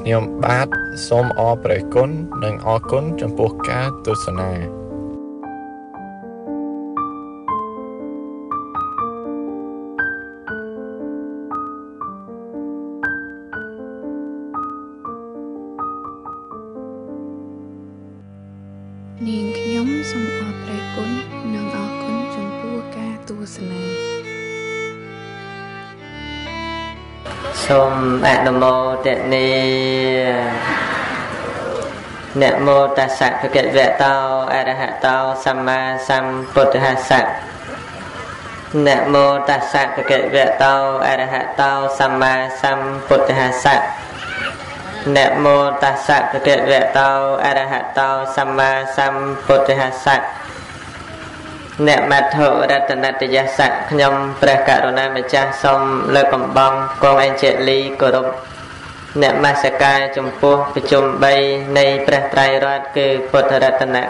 ខ្ញុំបាទសូមអរព្រះគុណនិងអរគុណចំពោះការទស្សនានាងខ្ញុំសូមអរព្រះគុណនិងអរគុណចំពោះការទស្សនាសូមអនុមោទនាนะโมตัสสะภะคะวะโตอะระหะโตสัมมาสัมพุทธัสสะนะโมตัสสะภะคะวะโตอะระหะโตสัมมาสัมพุทธัสสะนะโมตัสสะภะคะวะโตอะระหะโตสัมมาสัมพุทธัสสะអ្នកមត្ថុរតនតយស័ក្តិខ្ញុំព្រះករុណាម្ចាស់សូមលើកកំបងគង់អេនជេលីគោរពអ្នកមស្ការចំពោះប្រជុំ3នៃព្រះត្រៃរតន៍គឺពុទ្ធរតនៈ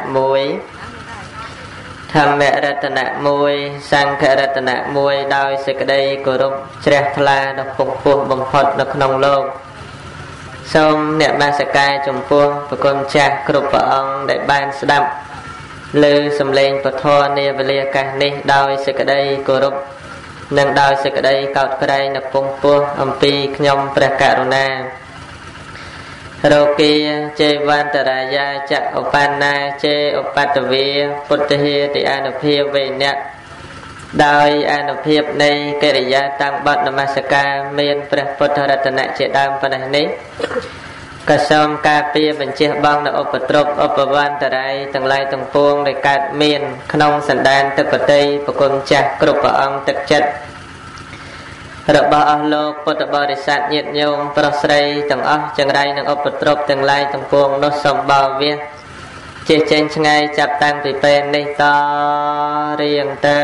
1ធម្មរតនៈ1សង្ឃរតនៈ1ដោយសេចក្តីគោរពជ្រះថ្លាដល់ពងពោះបំផុតនៅក្នុងលោកសូមអ្នកមស្ការចំពោះប្រគុណចាស់គ្រប់ព្រះអង្គដែលបានស្ដាប់លើសំឡេងពធនាវេលាកាសនេះដោយសេចក្តីគោរពនិងដោយសេចក្តីកោតក្រែងនៅពងពោះអំពីខ្ញុំព្រះករុណារោគីចេវន្តរាយាចឧបណ្ណាចេឧបតវេពុទ្ធហេតិអនុភាវេណៈដោយអនុភាពនៃកិរិយាតាំងបទនមស្ការមានព្រះពុទ្ធរតនៈជាដើមប៉ុណ្ណេះនេះក៏សូមការពារបញ្ជាបងនៅឧបទ្រពឧបវន្តរាយទាំងឡាយទាំងពួងដែលកើតមានក្នុងសន្តានទឹកបតីប្រគុណចាស់គ្រប់ព្រះអង្គទឹកចិត្តរបស់អស់លោកពុទ្ធបរិស័ទញាតិញោមប្រុសស្រីទាំងអស់ចង្រៃនិងឧបទ្រពទាំងឡាយទាំងពួងនោះសូមបោវាជិះចេញឆ្ងាយចាប់តាំងពីពេលនេះតរៀងទៅ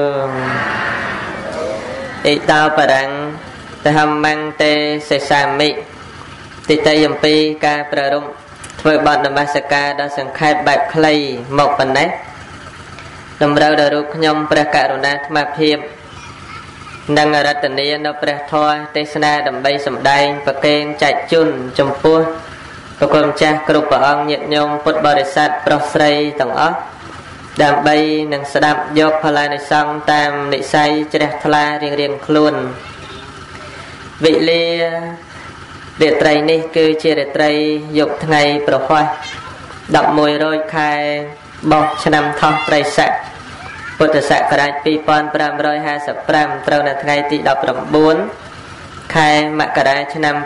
អិតោបរੰតហម្មੰតេសេសាមិទីតៃអំពីការប្រារព្ធធ្វើបទនមស្ការដ៏សង្ខេបបែបខ្លីមកប៉ុណ្ណេះតម្រូវដល់រូបខ្ញុំព្រះករុណាអាត្មាភាពនិងរតនានៅព្រះធម៌ទេសនាដើម្បីសម្ដែងប្រកេនចែកជូនចំពោះប្រគុណចាស់គ្រប់ព្រះអង្គញាតិញោមពុទ្ធបរិស័ទប្រុសស្រីទាំងអស់ដើម្បីនឹងស្ដាប់យកផល្លានិសង្ឃតាមនិស័យជ្រះថ្លារៀងៗខ្លួនវិលារាត្រីនេះគឺជារាត្រីយប់ថ្ងៃប្រហ័ស11រោចខែបោះឆ្នាំថោះត្រីស័កពុទ្ធសករាជ2555ត្រូវនៅថ្ងៃទី19ខែមករាឆ្នាំ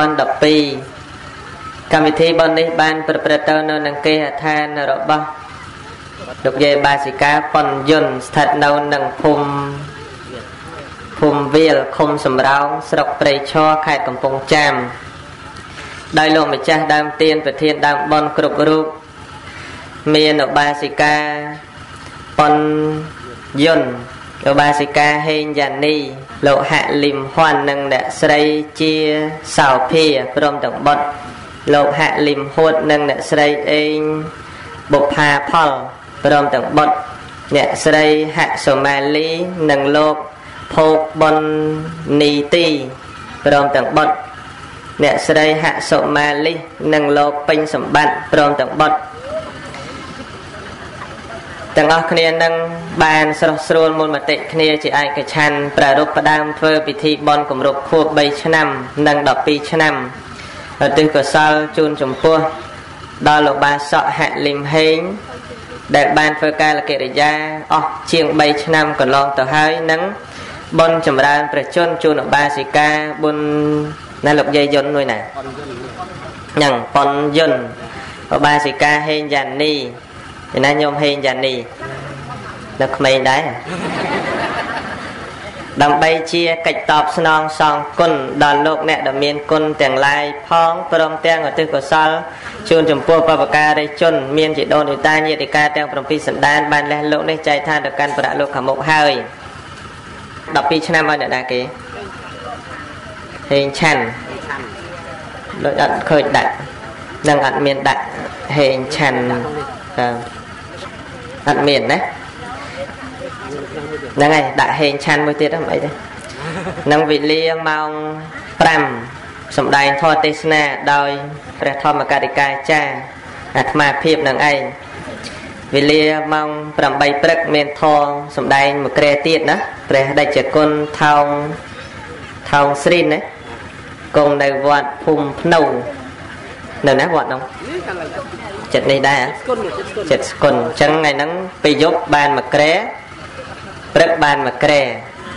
2012កម្មវិធីបុណ្យនេះបានប្រព្រឹត្តទៅនៅនឹងគេហដ្ឋានរបស់លោកយាយបាសិកាប៉ុនយុនស្ថិតនៅនឹងភូមិវាលឃុំសំរោងស្រុកព្រៃឈរខេត្តកំពង់ចាមដោយលោកម្ចាស់ដើមទានប្រធានដើមបុណ្យគ្រប់រូបមានឧបាសិកាប៉ុនយុនឧបាសិកាហេងយ៉ានីលោកហលឹមហ៊ុននិងអ្នកស្រីជាសោភាព្រមទាំងបុត្រលោកហលឹមហ៊ុតនិងអ្នកស្រីអេងបុប្ផាផលព្រមទាំងបុត្រអ្នកស្រីហសុមាលីនិងលោកភោគបុននីទីព្រមទាំងបុត្រអ្នកស្រីហសុមាលីនិងលោកពេញសម្បត្តិព្រមទាំងបុត្រទាំងអស់គ្នានឹងបានស្រស់ស្រួលមូលមតិគ្នាជាឯកច្ឆន្ទប្រារព្ធផ្ដើមធ្វើពិធីបុណ្យគម្រប់ខួប3ឆ្នាំនិង12ឆ្នាំឧទ្ទិសកុសលជូនចំពោះដល់លោកបាសកហលឹមហេងដែលបានធ្វើកាលកិរិយាអស់ជាង3ឆ្នាំកន្លងទៅហើយនិងបុណ្យចម្រើនព្រះជន្មជូនឧបាសិកាបុណ្យណាលោកយាយយុនមួយណាហ្នឹងប៉ុនយុនឧបាសិកាហេងយ៉ានីឯណាញោមហេងយ៉ានីនៅក្មេងដែរដើម្បីជាកិច្ចតបស្នងសងគុណដល់លោកអ្នកដែលមានគុណទាំងឡាយផងព្រមទាំងឧទ្ទិសកុសលជូនចំពោះបព្វការីជនមានជីដូនជីតាញាតិកាទាំង7សន្តានបានលះលោកនេះចែកឋានទៅកាន់ប្រាក់លោកខាងមុខហើយ12ឆ្នាំឲ្យអ្នកណាគេហេងឆាន់ដូចអត់ឃើញដាក់នឹងអត់មានដាក់ហេងឆាន់អត់មានណាហ្នឹងហើយដាក់ហេងឆាន់មួយទៀតហ្នឹងអីទេនឹងវេលាម៉ោង5 សម្ដែងធម៌ទេសនាដោយព្រះធម្មការិកាចារ្យអាត្មាភាពនឹងឯងវេលាម៉ោង8ព្រឹកមានធម៌សម្ដែងមួយក្រែទៀតណាព្រះដេចគុណថោងស្រីណាគង់នៅវត្តភូមិភ្នៅនៅណាវត្តនោះចិត្តនេះដែរចិត្តស្គុណអញ្ចឹងថ្ងៃហ្នឹងពេលយប់បានមួយក្រែព្រឹកបានមួយក្រែ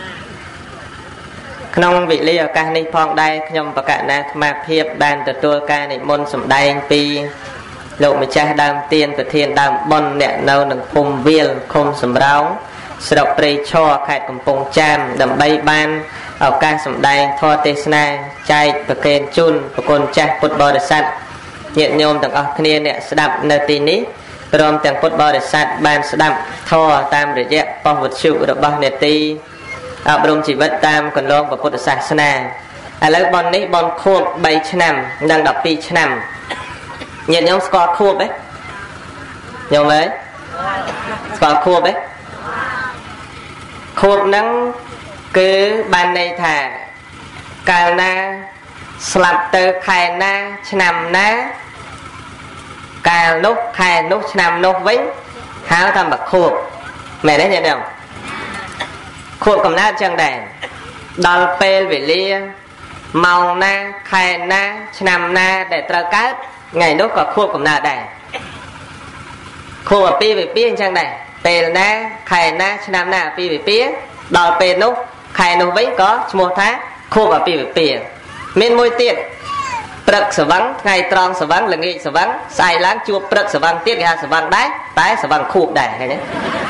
ក្នុងវិលីឱកាសនេះផងដែរខ្ញុំបកណាអាត្មាភាពបានទទួលការនិមន្តសម្ដែងពីលោកម្ចាស់ដើមទៀនប្រធានដើមបុណ្យអ្នកនៅនឹងភូមិវាលឃុំសំរោងស្រុកព្រៃឈរខេត្តកំពង់ចាមដើម្បីបានឱកាសសម្ដែងធម៌ទេសនាចែកប្រកេនជូនប្រគុណចាស់ពុទ្ធបរិស័ទញាតិញោមទាំងអស់គ្នាអ្នកស្ដាប់នៅទីនេះព្រមទាំងពុទ្ធបរិស័ទបានស្ដាប់ធម៌តាមរយៈប៉ុស្តិ៍វិទ្យុរបស់នេតិអប់រំជីវិតតាមកន្លងពុទ្ធសាសនាឥឡូវបននេះបនខួប3ឆ្នាំនិង12ឆ្នាំញាតិញោមស្គាល់ខួបទេញោមអើយស្គាល់ខួបទេខួបហ្នឹងគឺបានន័យថាកាលណាស្លាប់ទៅខែណាឆ្នាំណាកាលនោះខែនោះឆ្នាំនោះវិញហៅថាមកខួបមែនទេញាតិញោមខួបកំណើតចឹងដែរដល់ពេលវេលាម៉ោងណាខែណាឆ្នាំណាដែលត្រូវកើតថ្ងៃនោះក៏ខួបកំណើតដែរខួបអាពាហ៍ពិពាហ៍អញ្ចឹងដែរពេលណាខែណាឆ្នាំណាអាពាហ៍ពិពាហ៍ដល់ពេលនោះខែនោះវិញក៏ឈ្មោះថាខួបអាពាហ៍ពិពាហ៍មានមួយទៀតព្រឹកស្វឹងថ្ងៃត្រង់ស្វឹងល្ងាចស្វឹងស្អែកឡើងជួបព្រឹកស្វឹងទៀតគេហៅស្វឹងដែរតែស្វឹងខួបដែរឃើញទេ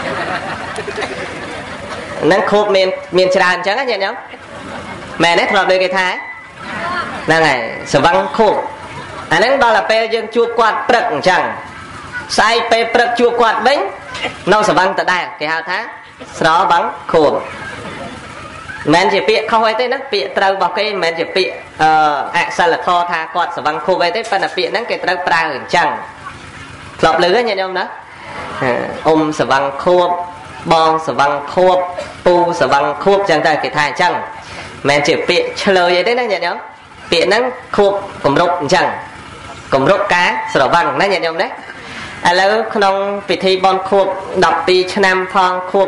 ហ្នឹងខួបមានច្រើនអញ្ចឹងណាញាតិញោមមែនទេធ្លាប់ដូចគេថាហ្នឹងហើយស្វឹងខួបអាហ្នឹងដល់តែពេលយើងជួបគាត់ព្រឹកអញ្ចឹងស្អែកពេលព្រឹកជួបគាត់វិញនៅស្វឹងដដែលគេហៅថាស្រវឹងខួបមិនមែនជាពាក្យខុសអីទេណាពាក្យត្រូវរបស់គេមិនមែនជាពាក្យអសិលធម៌ថាគាត់ស្វឹងខួបអីទេប៉ុន្តែពាក្យហ្នឹងគេត្រូវប្រើអញ្ចឹងធ្លាប់ឮទេញាតិញោមណាស្វឹងខួបបងស្វឹងខួបពូស្វឹងខួបអញ្ចឹងតែគេថាអញ្ចឹងមិនមែនជាពាក្យឆ្លើយអីទេណាញាតិញោមពាក្យហ្នឹងខួបគម្រប់អញ្ចឹងគម្រប់ការស្រវឹងណាញាតិញោមណាឥឡូវក្នុងពិធីបុណ្យខួប12ឆ្នាំផងខួប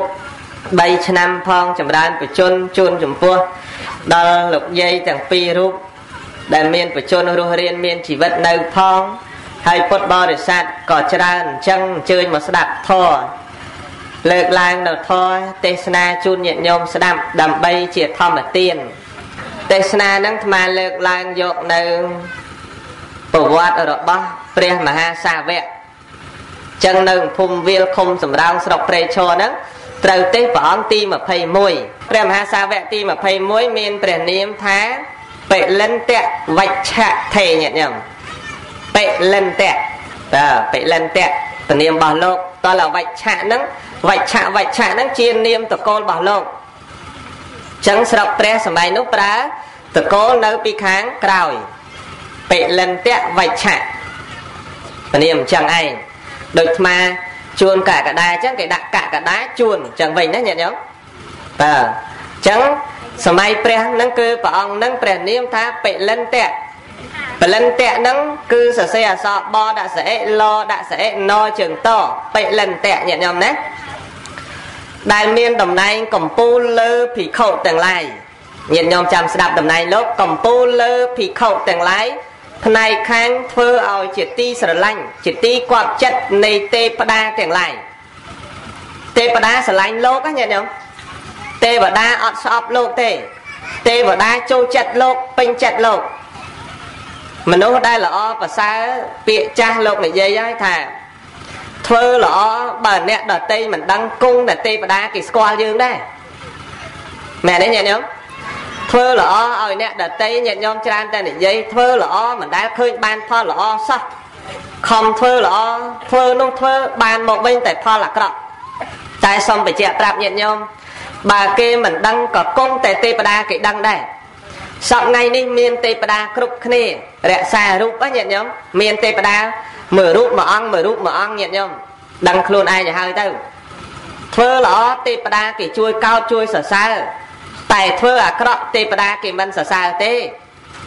3ឆ្នាំផងចម្រើនបជនជូនចំពោះដល់លោកយាយទាំងពីររូបដែលមានបជនរស់រានមានជីវិតនៅផងហើយពុទ្ធបរិស័ទក៏ច្រើនអញ្ចឹងអញ្ជើញមកស្ដាប់ធម៌លើកឡើងនៅធម៌ទេសនាជូនញាតិញោមស្ដាប់ដើម្បីជាធម្មទានទេសនាហ្នឹងអាត្មាលើកឡើងយកនៅប្រវត្តិរបស់ព្រះមហាសាវកចឹងនៅភូមិវាលឃុំសំរោងស្រុកព្រៃឈរហ្នឹងត្រូវទេសព្រះអង្គទី21ព្រះមហាសាវកទី21មានព្រះនាមថាបិលិន្ទវច្ឆថេញាតិញោមបិលិន្ទបិលិន្ទព្រះនាមរបស់លោកតលវច្ឆហ្នឹងវច្ឆហ្នឹងជានាមតកូលរបស់លោកចឹងស្រុកព្រះសម័យនោះប្រើតកូលនៅពីខាងក្រោយបិលិន្ទវច្ឆព្រះនាមចឹងឯងដូចអាត្មាជួនកកដាអញ្ចឹងគេដាក់កកដាជួនអញ្ចឹងវិញណាញាតិញោមបាទអញ្ចឹងសម័យព្រះហ្នឹងគឺព្រះអង្គហ្នឹងព្រះនាមថាបិលិន្ទហ្នឹងគឺសរសេរអក្សរបដាក់ស្រអិលដាក់ស្រអិណជើងតបិលិន្ទញាតិញោមណាដែលមានតំណែងកម្ពូលលើភិក្ខុទាំងឡាយញាតិញោមចាំស្ដាប់តំណែងលោកកម្ពូលលើភិក្ខុទាំងឡាយផ្នែកខាងធ្វើឲ្យជាទីស្រឡាញ់ជាទីគាប់ចិត្តនៃទេពតាទាំងឡាយទេពតាស្រឡាញ់លោកណាញាតិញោមទេវតាអត់ស្អប់លោកទេទេវតាចូលចិត្តលោកពេញចិត្តលោកមនុស្សដែលល្អប្រសើរពាក្យចាស់លោកនិយាយហើយថាធ្វើល្អបើអ្នកដតីមិនដឹងគង់តែទេវតាគេស្គាល់យើងដែរមែនទេញាតិញោមធ្វើល្អឲ្យអ្នកដតីញាតិញោមច្រើនតែនិយាយធ្វើល្អមិនដែលឃើញបានផលល្អសោះខំធ្វើល្អធ្វើនោះធ្វើបានមកវិញតែផលអាក្រក់តែសូមបញ្ជាក់ប្រាប់ញាតិញោមបើគេមិនដឹងក៏គង់តែទេវតាគេដឹងដែរសពថ្ងៃនេះមានទេវតាគ្រប់គ្នារក្សារូបញាតិញោមមានទេវតាមើលរូបមួយអង្គញាតិញោមដឹងខ្លួនឯងទៅហើយទៅធ្វើល្អទេវតាគេជួយកោតជួយសរសើរតែធ្វើអាក្រក់ទេវតាគេមិនសរសើរទេ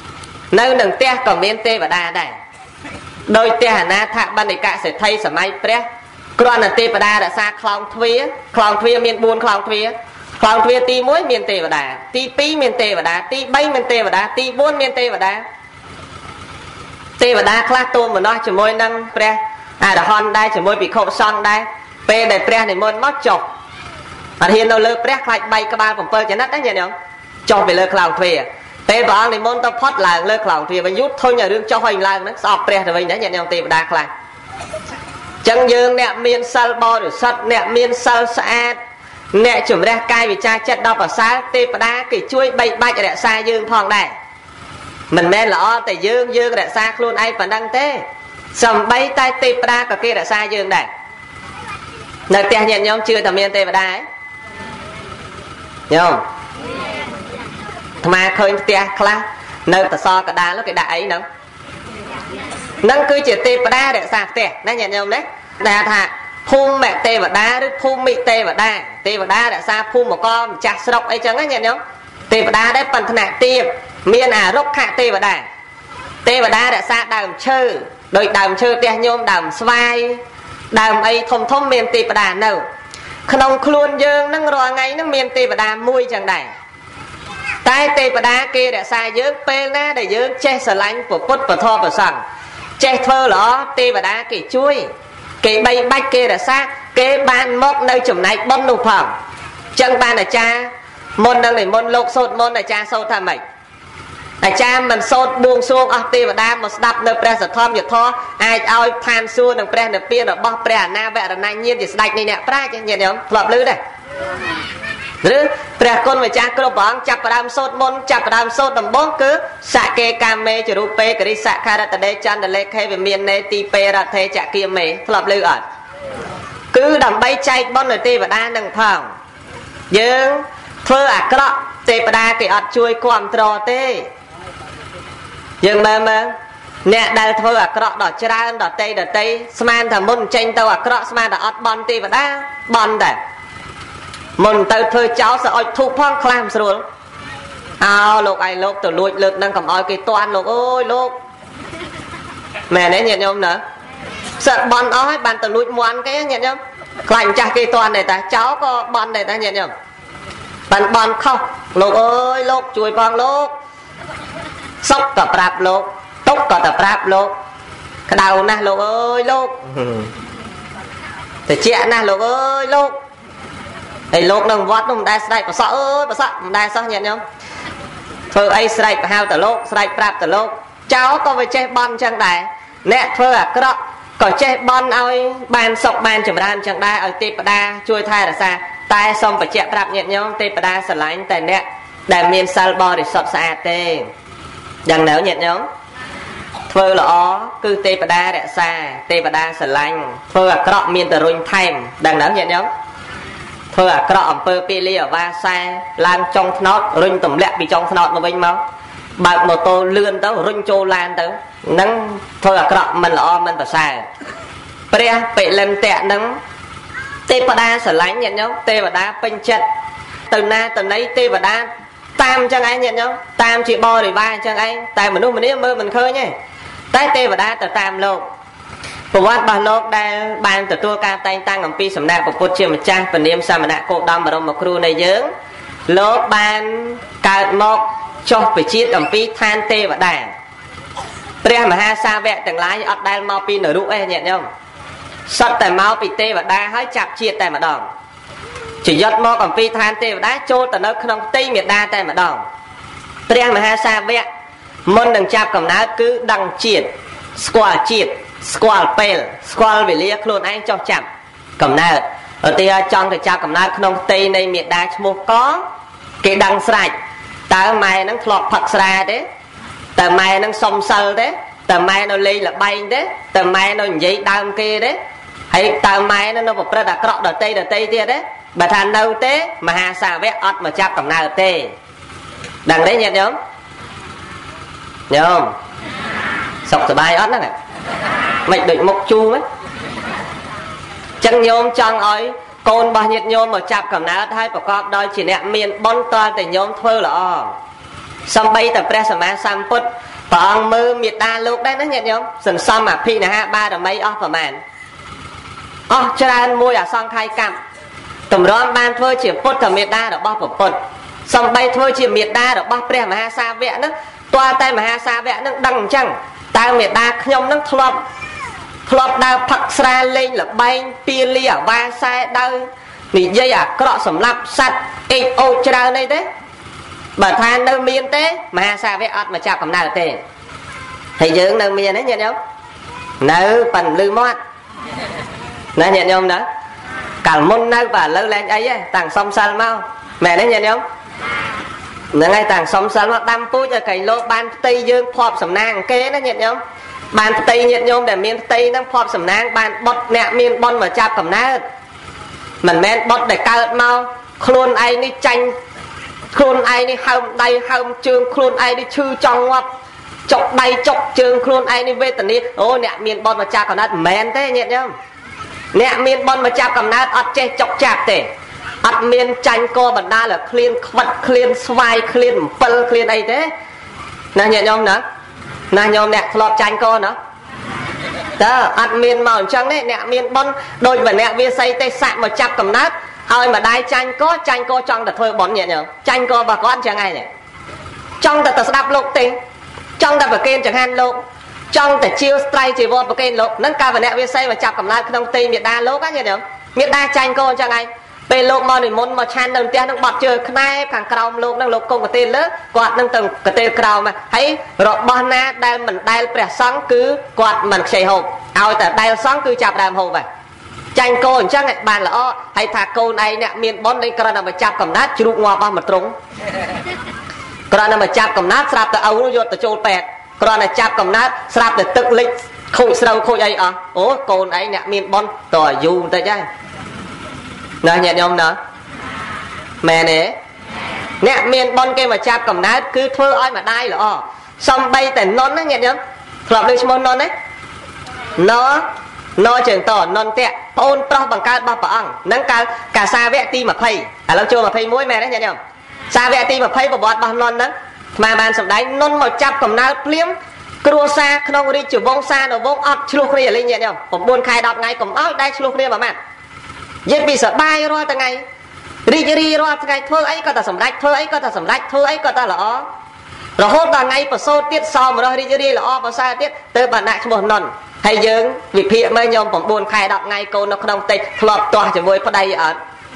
nơi nâng tia còn miên tê và đa đây đôi tia hà na thạ ban cả sẽ thay sớm mai pre còn là tê và đa đã xa clown thuyết miên buôn clown thuyết ti muối miên tê và đa ti pi miên tê và đa ti bay miên tê và đa ti buôn miên tê và đa tê và đa class tôm mà nói chỉ môi nâng pre đã hòn đây chỉ môi bị khổ xong đây pe để pre này môn mót chọc hiện nó lơ pre khai bay các bạn phòng phơi cho nát đấy nhỉ không cho về lơ clown thuyết tê và anh môn tao phốt là lơ clown thuyết và rút thôi nhà đương cho hoành lang nó sọp pre rồi đấy nhỉ không tê và đa class chẳng dương nè miên sal bo được sắt nè miên sal sạch nè chuẩn ra cai vì cha chất đau vào xa tê và đa kể chui bay bay để xa dương phong này mình men là tại dương để xa luôn ai và đăng tê sầm bay tay tê và đa cả kia để xa dương này nơi tiền nhận nhóm chưa thầm miên tê và đa ấy nhông mà khơi tia class nơi ta so cả đa lúc cái đại ấy nữa nâng cứ chỉ tê và đa để xa tè nè nhận nhóm đấy đà thà phun mẹ tê và đá đứt phun mị tê và đá đã xa phun một con chặt sọc ấy chẳng ấy nhận nhớ tê và đá đấy phần thân nạ tiêm miên rốc hạ tê và đá đã xa đàm chơi đôi đàm chơi tè nhôm đàm xoay đàm ấy thông miên tê và đá nào không luôn dương nâng rồi ngay nó miên tê và đá mui chẳng đài tay tê và đá kia đã xa dương pê ná để dương che sờ lánh của put và tho và sẵn che thơ lõ tê và đá kì chui cái bay bách kia là xa cái ban mốc nơi chùm này bấm nụ phẩm chân ban là cha môn nâng này môn lục sốt môn là cha sốt thà mệnh là cha mình sốt buông xuông tê và đa một đập nơi pre sật thom giật tho ai oi tham xuông nâng pre nâng pia nâng bó pre na vẹ nâng nanh nhiên thì sạch này nè pre chứ nhìn không lọp lư đây rứ pre con với cha cơ bóng chạp vào đam sốt môn chạp vào đam sốt đầm bóng cứ xạ kê cam mê chữ rù pê kì xạ khá ra tà đê chân đà lê khê về miền nê tì pê ra thê chạ kia mê lọp lư ẩn cứ đầm bay chay bóng nơi tê và đa nâng phòng nhưng thơ cọ tê và đa kì ọt chui quàm trò tê nhưng mà nè đà thơ cọ đỏ chra đỏ tê sman thà môn chanh tàu cọ sman đỏ ọt bòn tê và đa bòn đà mình từ thơ cháu sẽ ôi thu phong khlam xuống lục ai lục từ lùi lượt đang cầm ôi cái toàn lục ôi lục mẹ đấy nhận không nữa sợ bọn ôi bạn từ lùi muôn cái nhận không lạnh chả cái toàn này ta cháu có bọn này ta nhận không bạn bọn không lục ơi lục chui con lục sốc cả prap lục túc cả prap lục cái đầu nè lục ơi lục thì chị nè lục ơi lục ấy lục nâng vót nông đai sạch bà sợ ơi bà sợ đai sao nhận không thơ ấy sạch bà hao tờ lục sạch prap tờ lục cháu có phải che bon chẳng đài nè thơ cái đó có che bon ơi bàn sọc bàn chùm đàn chẳng đai ở tê bà đa chui thai là xa tai xong phải che prap nhận nhau tê bà đa sờ lánh tại nè đại miền sal bo để sọp xa tê đằng nếu nhận nhau thơ là cứ tê bà đa để xa tê bà đa sờ lánh thơ cái đó miền tờ rung thêm đằng nếu nhận nhau thơ cọ ẩm pơ pi li ở va xe lan trong nốt rinh tầm lẹ bị trong nốt nó vinh máu bạn một tô lươn tới rinh châu lan tới nắng thơ cọ mình là mình phải xài pre bị lên tẹt nắng tê và đa sở lánh nhận nhau tê và đa pin trận từ na từ nấy tê và đa tam chẳng anh nhận nhau tam chị bo để vai chẳng anh tại mình nuôi mình mơ mình khơi nhé tay tê và đa từ tam lô bộ vát bà lốt đã ban từ tua ca tay tăng ẩm pi sầm nạc của phút chiêm trang phần đêm sa mà nạc cổ đâm vào một kru này dướng lốt ban cài một cho phải chiết ẩm pi than tê và đà pre mà ha sa vẹn từng lái ọt đai mau pi nở rũ e nhận không sắt tại mau pi tê và đa hãy chặt chiết tại mà đòn chỉ giật một ẩm pi than tê và đá trôi từ nơi không tây miệt đa tại mà đòn pre mà ha sa vẹn môn đằng chạp cầm ná cứ đằng chiết squal pel squal về lia luôn anh cho chậm cầm nát ở tia trong thì cha cầm nát không tây này miệt đá mua có cái đằng sạch tờ mày nó lọt phật ra đấy tờ mày nó sông sơ đấy tờ mày nó ly là bay đấy tờ mày nó giấy đam kia đấy hay tờ mày nó một đặt cọ đợt tây tia đấy bà than đâu thế mà hà xà vét ọt mà chạp cầm nát tê đằng đấy nhận nhóm nhôm sọc từ bài ọt đó này mạch định mộc chu ấy chân nhôm chân ấy côn bao nhiêu nhôm mà chạp cầm ná thay và cọp đôi chỉ nẹm miền bon toàn để nhôm thơ là xong bay tập pre sama sam put ព្រះអង្គមើលមេត្តាលោកដែរណាញាតិញោមសន្សំអភិនហាបារមីអស់ប្រមាណអស់ច្រើនមួយអសង្ខ័យកម្មតម្រាំបានធ្វើជាពុទ្ធមេត្តារបស់ព្រះពុទ្ធសំបីធ្វើជាមេត្តារបស់ព្រះមហាសាវកហ្នឹងទាល់តែមហាសាវកហ្នឹងដឹងអញ្ចឹងតើមេត្តាខ្ញុំហ្នឹងធ្លាប់ដើរផឹកស្រាលេងលបែងពៀលីអាវ៉ាសែដើរនិយាយអាក្រក់សម្រាប់សត្វអេកអូចច្រើនអីទេបើថានៅមានទេមហាសាវកអត់មកចាប់កំណើតទេហើយយើងនៅមានទេញាតិញោមនៅប៉ិនលឺមាត់ណាញាតិញោមណាកាលមុននៅបើឥឡូវលែងអីទេតាំងសុំសិលមកមែនទេញាតិញោមហ្នឹងហើយតាំងសុំសិលមកដាំពូជឲ្យកៃលោបានផ្ទៃយើងភ័ព្វសំណាងគេណាញាតិញោមបានផ្ទៃញាតិញោមដែលមានផ្ទៃហ្នឹងភ័ព្វសំណាងបានបុតអ្នកមានបុណ្យមកចាប់កំណើតមិនមែនបុតដែលកើតមកខ្លួនឯងនេះចាញ់ខ្លួនឯងនេះហើមដៃហើមជើងខ្លួនឯងនេះឈឺចង់ងាប់ចុកដៃចុកជើងខ្លួនឯងនេះវេទនាអូអ្នកមានបុណ្យមកចាប់កំណើតមិនមែនទេញាតិញោមអ្នកមានបុណ្យមកចាប់កំណើតអត់ចេះចុកចាប់ទេអត់មានចាញ់កបណ្ដាលឲ្យឃ្លានខ្វិតឃ្លានស្វាយឃ្លានអំពិលឃ្លានអីទេណាញាតិញោមណាញោមអ្នកធ្លាប់ចាញ់កណាតើអត់មានមកអញ្ចឹងទេអ្នកមានបុណ្យដូចវអ្នកវាស័យទេស័កមកចាប់កំណើតឲ្យម្ដាយចាញ់កចង់តែធ្វើបុណ្យញាតិញោមចាញ់ករបស់គាត់អញ្ចឹងឯងចង់តែស្ដាប់លោកទេចង់តែប្រគេនចង្ហាន់លោកចង់តែជាវស្រ័យជីវរប្រគេនលោកហ្នឹងការវអ្នកវាស័យមកចាប់កំណើតក្នុងទីមេដាលោកណាញាតិញោមមេដាចាញ់កអញ្ចឹងឯងពេលលោកមកនិមន្តមកឆាននៅផ្ទះនឹងបាត់ជើខ្នែខាងក្រោមលោកនឹងលោកគង់កទេលលើគាត់នឹងទៅកទេលក្រោមហើយរបស់ណាដែលមិនដែលព្រះសង្ឃគឺគាត់មិនខ្ចីហូបឲ្យតែដែលសង្ឃគឺចាប់ដើមហូបហើយចាញ់កអញ្ចឹងបានល្អហើយថាកូនឯងអ្នកមានបុណ្យនេះគ្រាន់តែមកចាប់កំណើតជ្រូកងាប់អស់មួយទ្រុងគ្រាន់តែមកចាប់កំណើតស្រាប់តែឪនោះយកទៅចូលពេទ្យគ្រាន់តែចាប់កំណើតស្រាប់តែទឹកលិចខូចស្រូវខូចអីអស់អូកូនឯងអ្នកមានបុណ្យតអាយុបន្តិចហើយណាញាតិញោមណាមែនទេអ្នកមានបុណ្យគេមកចាប់កំណើតគឺធ្វើឲ្យម្ដាយល្អសំបីតែនន់ណាញាតិញោមធ្លាប់លើឈ្មោះនន់ទេណជើងតនន់តាក់ប្អូនប្រុសបង្កើតរបស់ព្រះអង្គហ្នឹងកាសាវៈទី20ឥឡូវចូល21មែនទេញាតិញោមសាវៈទី20ប្រវត្តិរបស់នន់ហ្នឹងស្មាបានសម្ដែងនន់មកចាប់កំណើតភ្លាមគ្រួសារក្នុងរាជវង្សានុវង្សអត់ឆ្លោះគ្នាលេងញាតិញោម9ខែ10ថ្ងៃកុំឲ្យដែរឆ្លោះគ្នាមួយម៉ាត់និយាយពីសបាយរាល់ថ្ងៃរីករាយរាល់ថ្ងៃធ្វើអីក៏តែសម្ដេចធ្វើអីក៏តែសម្ដេចធ្វើអីក៏តែល្អរហូតដល់ថ្ងៃប្រសូតទៀតសមរស់រីករាយល្អប្រសើរទៀតទៅបានដាក់ឈ្មោះនន់ហើយយើងវិភាគមើលញោម9ខែ10ថ្ងៃកូននៅក្នុងផ្ទៃធ្លាប់ទាស់ជាមួយប្តីអត់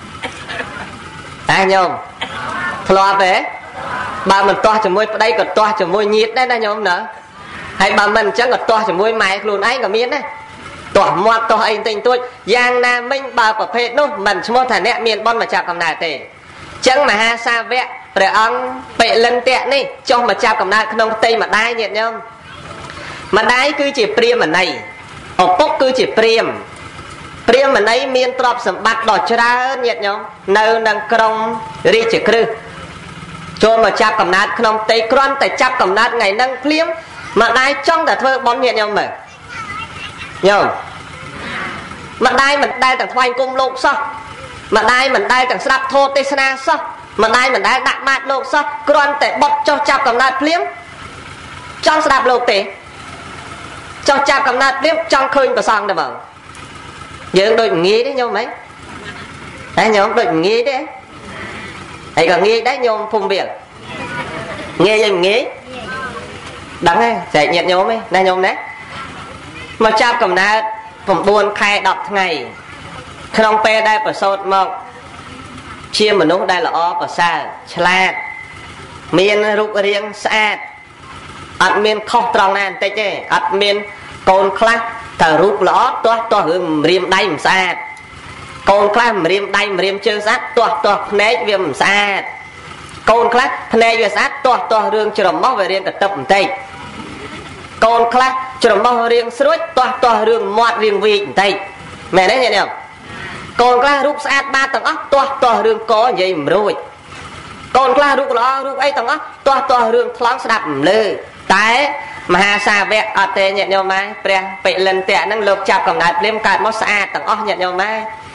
ញោមធ្លាប់ទេបើមិនទាស់ជាមួយប្តីក៏ទាស់ជាមួយញាតិដែរណាញោមណាហើយបើមិនអញ្ចឹងក៏ទាស់ជាមួយម៉ែខ្លួនឯងក៏មានដែរទាស់មាត់ទាស់អីបន្តិចតួចយ៉ាងណាមិញបើប្រភេទនោះមិនឈ្មោះថាអ្នកមានបុណ្យមកចាប់កំណើតទេអញ្ចឹងមហាសាវកព្រះអង្គបិលិន្ទៈនេះចុះមកចាប់កំណើតក្នុងផ្ទៃម្ដាយញាតិញោមម្ដាយគឺជាព្រាហ្មណីឪពុកគឺជាព្រាហ្មណីមានទ្រព្យសម្បត្តិដ៏ច្រើនញាតិញោមនៅនឹងក្រុងរាជក្រឹសចូលមកចាប់កំណើតក្នុងផ្ទៃគ្រាន់តែចាប់កំណើតថ្ងៃហ្នឹងភ្លាមម្ដាយចង់តែធ្វើបុណ្យញាតិញោមមើលញោមម្ដាយមិនដែលទាំងថ្វាយគុំលោកសោះម្ដាយមិនដែលទាំងស្ដាប់ធម៌ទេសនាសោះម្ដាយមិនដែលដាក់បាតលោកសោះគ្រាន់តែបុតចុះចាប់កំណើតភ្លាមចង់ស្ដាប់លោកទេចង់ចាប់កំណើតភ្លាមចង់ឃើញប្រសងតែបងយើងដូចងាយទេញោមហីតែញោមដូចងាយទេហើយក៏ងាយដែរញោមភូមិវាលងាយយ៉ាងងាយដឹងទេចែកញាតិញោមទេណាញោមណាមកចាប់កំណើត9ខែ10ថ្ងៃក្នុងពេលដែលប្រសូតមកជាមនុស្សដែលល្អប្រសើរឆ្លាតមានរូបរាងស្អាតអត់មានខុសត្រង់ណាបន្តិចទេអត់មានកូនខ្លះតែរូបល្អទាស់រឿងម្រាមដៃមិនស្អាតកូនខ្លះម្រាមដៃម្រាមជើងស្អាតទាស់ភ្នែកវាមិនស្អាតកូនខ្លះភ្នែកវាស្អាតទាស់រឿងច្រមុះវារៀងកតឹបបន្តិចកូនខ្លះច្រមុះរៀងស្រួចទាស់រឿងមាត់រៀងវែងបន្តិចមែនទេញាតិញោមកូនខ្លះរូបស្អាតបាតទាំងអស់ទាស់រឿងកនិយាយមិនរួចកូនខ្លះរូបល្អរូបអីទាំងអស់ទាស់រឿងថ្លង់ស្ដាប់មិនលើតែមហាសាវកអត់ទេញាតិញោមម៉ែព្រះបិលិន្ទៈហ្នឹងលោកចាប់កំណើតភ្លាមកើតមកស្អាតទាំងអស់ញាតិញោមម៉ែ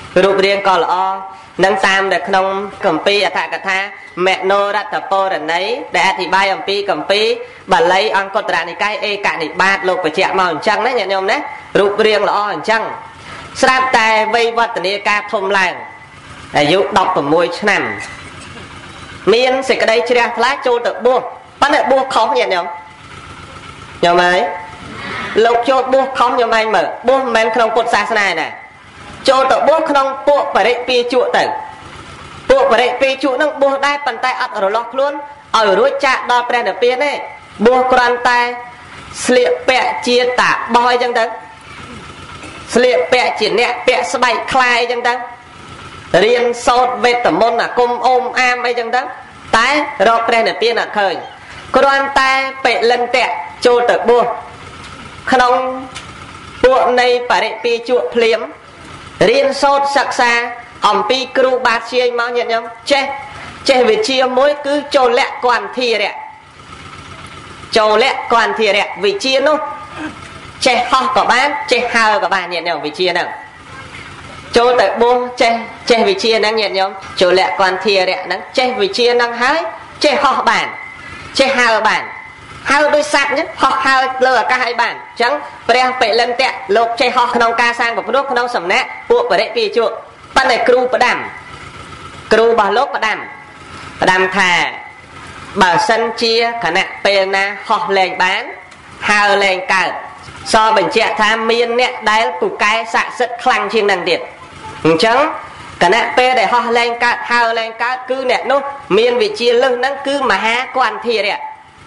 រូបរាងក៏ល្អនឹងតាមដែលក្នុងគម្ពីរអត្ថកថាមេណូរតពរណីដែលអធិប្បាយអំពីគម្ពីរបាលីអង្គតរនិកាយឯកនិបាតលោកបញ្ជាក់មកអញ្ចឹងណាញាតិញោមណារូបរាងល្អអញ្ចឹងស្រាប់តែវ័យវឌ្ឍនាការធំឡើងអាយុ16ឆ្នាំមានសេចក្តីជ្រះថ្លាចូលទៅបួសប៉ុន្តែបួសខុសញាតិញោមញោមហើយលោកចូលបួសខុសញោមឯងមើលបួសមិនមែនក្នុងពុទ្ធសាសនាណាចូលទៅបួសក្នុងពួកបរិពាជក់ទៅពួកបរិពាជក់នឹងបួសដែរប៉ុន្តែអត់រលាស់ខ្លួនឲ្យរួចចាកដល់ព្រះនិព្វានទេបួសគ្រាន់តែស្លៀកពាក់ជាតាបោះអីចឹងទៅស្លៀកពាក់ជាអ្នកពាក់ស្បែកខ្លាយអីចឹងទៅរៀនសូត្រវេទមន្តអាគមអូមអាមអីចឹងទៅតែរកព្រះនិព្វានអត់ឃើញគ្រាន់តែពលិន្ទៈចូលទៅបួសក្នុងពួកនៃបរិពាជក់ភ្លាមរៀនសូត្រសិក្សាអំពីគ្រូបាធ្យាយមកញាតិញោមចេះវិជ្ជាមួយគឺចូលៈគន្ធារៈចូលៈគន្ធារៈវិជ្ជានោះចេះហោះក៏បានចេះហើរក៏បានញាតិញោមវិជ្ជាហ្នឹងចូលទៅបួសចេះវិជ្ជាហ្នឹងញាតិញោមចូលៈគន្ធារៈហ្នឹងចេះវិជ្ជាហ្នឹងហើយចេះហោះបានចេះហើរបានហើរដោយសត្វហ្នឹងហោះហើរលើអាកាសឲ្យបានអញ្ចឹងព្រះពលិន្ទៈលោកចេះហោះក្នុងការសាងប្រព្រឹត្តក្នុងសំណាក់ពួកបរិពាជក់ប៉ុន្តែគ្រូផ្ដាំគ្រូរបស់លោកផ្ដាំថាបើសិនជាគណៈពេលណាហោះលែងបានហើរលែងកើតសបញ្ជាក់ថាមានអ្នកដែលពូកែស័ក្តិសិទ្ធិខ្លាំងជាងនឹងទៀតអញ្ចឹងគណៈពេលដែលហោះលែងកើតហើរលែងកើតគឺអ្នកនោះមានវិជ្ជាលើសហ្នឹងគឺមហាគន្ធារៈ